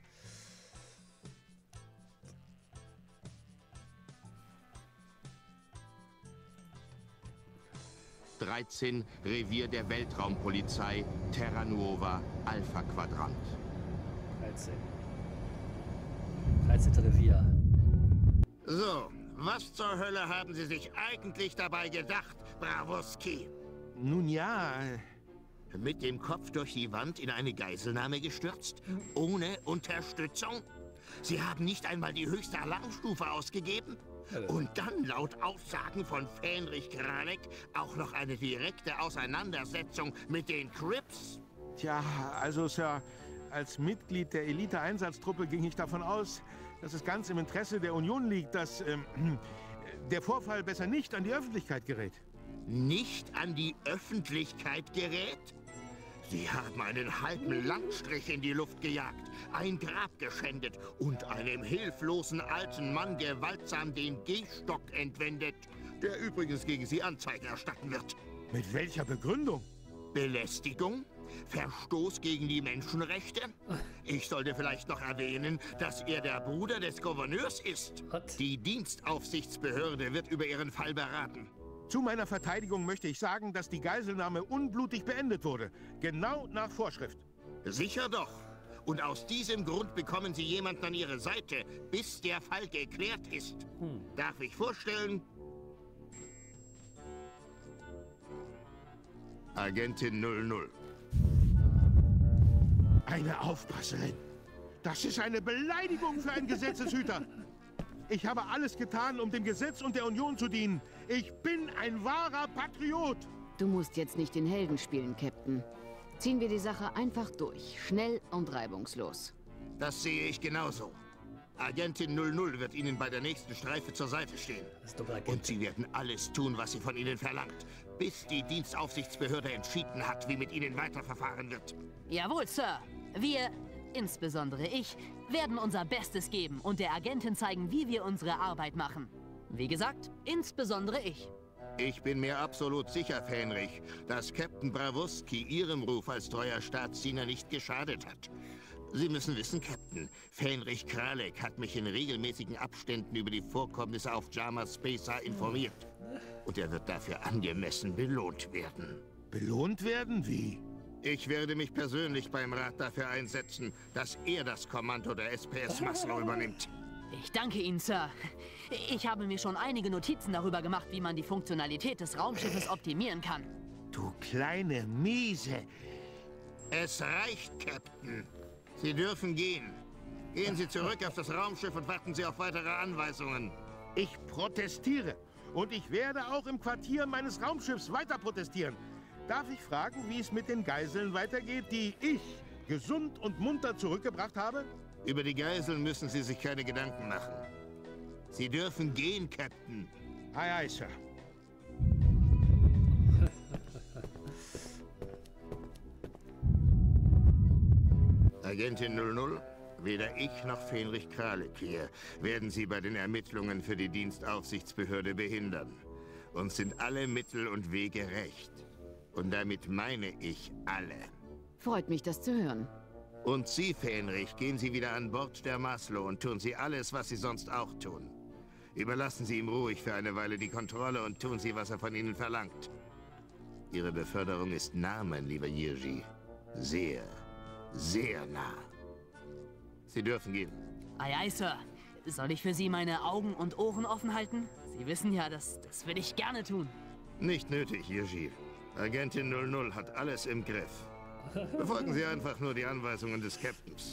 dreizehn, Revier der Weltraumpolizei, Terra Nuova, Alpha Quadrant. dreizehn. dreizehn. Revier. So, was zur Hölle haben Sie sich eigentlich dabei gedacht, Brawurski? Nun ja, Mit dem Kopf durch die Wand in eine Geiselnahme gestürzt? Ohne Unterstützung? Sie haben nicht einmal die höchste Alarmstufe ausgegeben? Und dann laut Aussagen von Fähnrich Kralek auch noch eine direkte Auseinandersetzung mit den Crips? tja, also Sir, als Mitglied der Elite-Einsatztruppe ging ich davon aus, dass es ganz im Interesse der Union liegt, dass ähm, der Vorfall besser nicht an die Öffentlichkeit gerät. Nicht an die Öffentlichkeit gerät? Sie haben einen halben Landstrich in die Luft gejagt, ein Grab geschändet und einem hilflosen alten Mann gewaltsam den Gehstock entwendet, der übrigens gegen Sie Anzeige erstatten wird. Mit welcher Begründung? Belästigung? Verstoß gegen die Menschenrechte? Ich sollte vielleicht noch erwähnen, dass er der Bruder des Gouverneurs ist. Die Dienstaufsichtsbehörde wird über Ihren Fall beraten. Zu meiner Verteidigung möchte ich sagen, dass die Geiselnahme unblutig beendet wurde. Genau nach Vorschrift. Sicher doch. Und aus diesem Grund bekommen Sie jemanden an Ihre Seite, bis der Fall geklärt ist. Hm. Darf ich vorstellen? Agentin null null. Eine Aufpasserin. Das ist eine Beleidigung für einen Gesetzeshüter. Ich habe alles getan, um dem Gesetz und der Union zu dienen. Ich bin ein wahrer Patriot. Du musst jetzt nicht den Helden spielen, Captain. Ziehen wir die Sache einfach durch. Schnell und reibungslos. Das sehe ich genauso. Agentin null null wird Ihnen bei der nächsten Streife zur Seite stehen. Und Sie werden alles tun, was sie von Ihnen verlangt, bis die Dienstaufsichtsbehörde entschieden hat, wie mit Ihnen weiterverfahren wird. Jawohl, Sir. Wir, insbesondere ich, werden unser Bestes geben und der Agentin zeigen, wie wir unsere Arbeit machen. Wie gesagt, insbesondere ich. Ich bin mir absolut sicher, Fähnrich, dass Captain Brawurski Ihrem Ruf als treuer Staatsdiener nicht geschadet hat. Sie müssen wissen, Captain, Fähnrich Kralek hat mich in regelmäßigen Abständen über die Vorkommnisse auf Jama Spacer informiert. Und er wird dafür angemessen belohnt werden. Belohnt werden? Wie? Ich werde mich persönlich beim Rat dafür einsetzen, dass er das Kommando der S P S Maslow übernimmt. Ich danke Ihnen, Sir. Ich habe mir schon einige Notizen darüber gemacht, wie man die Funktionalität des Raumschiffes optimieren kann. Du kleine Miese. Es reicht, Captain. Sie dürfen gehen. Gehen Sie zurück auf das Raumschiff und warten Sie auf weitere Anweisungen. Ich protestiere. Und ich werde auch im Quartier meines Raumschiffs weiter protestieren. Darf ich fragen, wie es mit den Geiseln weitergeht, die ich gesund und munter zurückgebracht habe? Über die Geiseln müssen Sie sich keine Gedanken machen. Sie dürfen gehen, Captain. Aye, aye, Sir. Agentin null null, weder ich noch Fähnrich Kralek hier werden Sie bei den Ermittlungen für die Dienstaufsichtsbehörde behindern. Uns sind alle Mittel und Wege recht. Und damit meine ich alle. Freut mich, das zu hören. Und Sie, Fähnrich, gehen Sie wieder an Bord der Maslow und tun Sie alles, was Sie sonst auch tun. Überlassen Sie ihm ruhig für eine Weile die Kontrolle und tun Sie, was er von Ihnen verlangt. Ihre Beförderung ist nah, mein lieber Jirji. Sehr, sehr nah. Sie dürfen gehen. Aye, aye, Sir. Soll ich für Sie meine Augen und Ohren offen halten? Sie wissen ja, das, das würde ich gerne tun. Nicht nötig, Jirji. Agentin null null hat alles im Griff. Befolgen Sie einfach nur die Anweisungen des Captains.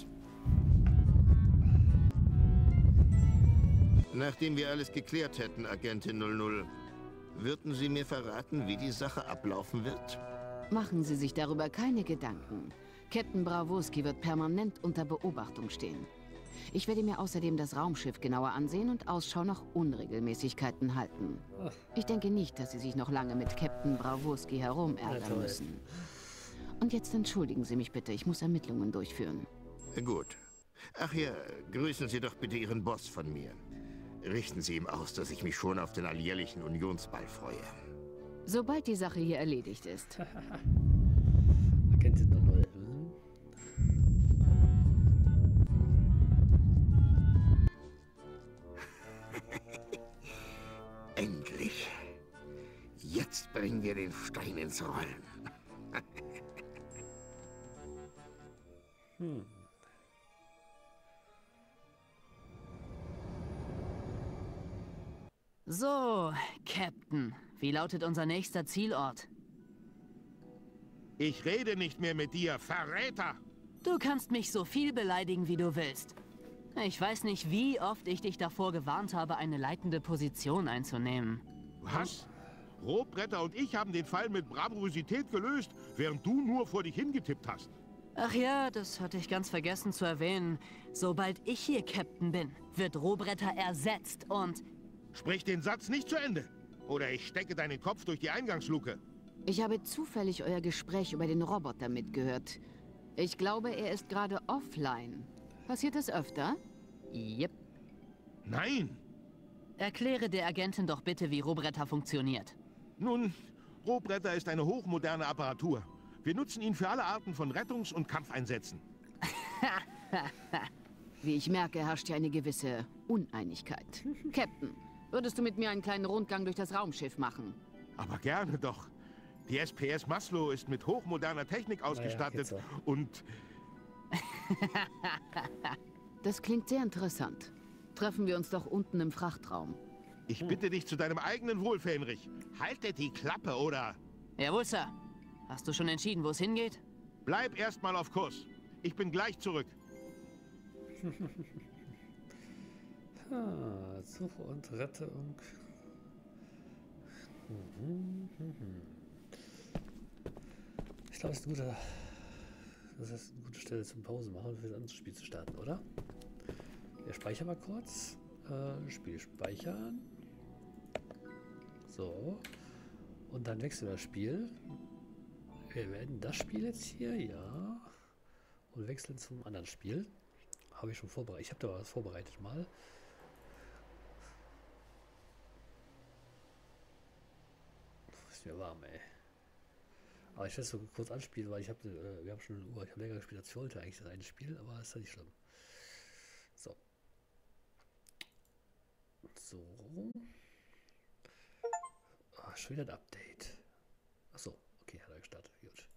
Nachdem wir alles geklärt hätten, Agentin null null, würden Sie mir verraten, wie die Sache ablaufen wird? Machen Sie sich darüber keine Gedanken. Captain Brawurski wird permanent unter Beobachtung stehen. Ich werde mir außerdem das Raumschiff genauer ansehen und Ausschau nach Unregelmäßigkeiten halten. Ich denke nicht, dass Sie sich noch lange mit Captain Brawurski herumärgern müssen. Und jetzt entschuldigen Sie mich bitte, ich muss Ermittlungen durchführen. Gut. Ach ja, grüßen Sie doch bitte Ihren Boss von mir. Richten Sie ihm aus, dass ich mich schon auf den alljährlichen Unionsball freue. Sobald die Sache hier erledigt ist. Agentin null. Hm? Endlich. Jetzt bringen wir den Stein ins Rollen. hm. So, Captain. Wie lautet unser nächster Zielort? Ich rede nicht mehr mit dir, Verräter! Du kannst mich so viel beleidigen, wie du willst. Ich weiß nicht, wie oft ich dich davor gewarnt habe, eine leitende Position einzunehmen. Was? Rohbretter und ich haben den Fall mit Bravurosität gelöst, während du nur vor dich hingetippt hast. Ach ja, das hatte ich ganz vergessen zu erwähnen. Sobald ich hier Captain bin, wird Rohbretter ersetzt und... Sprich den Satz nicht zu Ende, oder ich stecke deinen Kopf durch die Eingangsluke. Ich habe zufällig euer Gespräch über den Roboter mitgehört. Ich glaube, er ist gerade offline. Passiert das öfter? Yep. Nein! Erkläre der Agentin doch bitte, wie Rohbretter funktioniert. Nun, Rohbretter ist eine hochmoderne Apparatur. Wir nutzen ihn für alle Arten von Rettungs- und Kampfeinsätzen. Wie ich merke, herrscht hier eine gewisse Uneinigkeit. Captain, würdest du mit mir einen kleinen Rundgang durch das Raumschiff machen? Aber gerne doch. Die S P S Maslow ist mit hochmoderner Technik ausgestattet naja, und... Das klingt sehr interessant. Treffen wir uns doch unten im Frachtraum. Ich bitte dich zu deinem eigenen Wohl, Fähnrich. Haltet die Klappe, oder... Jawohl, Sir. Hast du schon entschieden, wo es hingeht? Bleib erstmal auf Kurs. Ich bin gleich zurück. ah, Suche und Rettung. Ich glaube, das ist eine gute, das ist eine gute Stelle zum Pause machen und für das andere Spiel zu starten, oder? Wir speichern mal kurz. Äh, Spiel speichern. So. Und dann wechseln wir das Spiel. Wir werden das Spiel jetzt hier, ja. Und wechseln zum anderen Spiel. Habe ich schon vorbereitet. Ich habe da was vorbereitet mal. Ist mir warm, ey. Aber ich will es so kurz anspielen, weil ich habe, äh, wir haben schon eine Uhr. Ich habe länger gespielt als ich wollte eigentlich das eine Spiel, aber ist ja nicht schlimm. So. So. Ah, schon wieder ein Update. Achso, okay, hat er gestartet. Gut.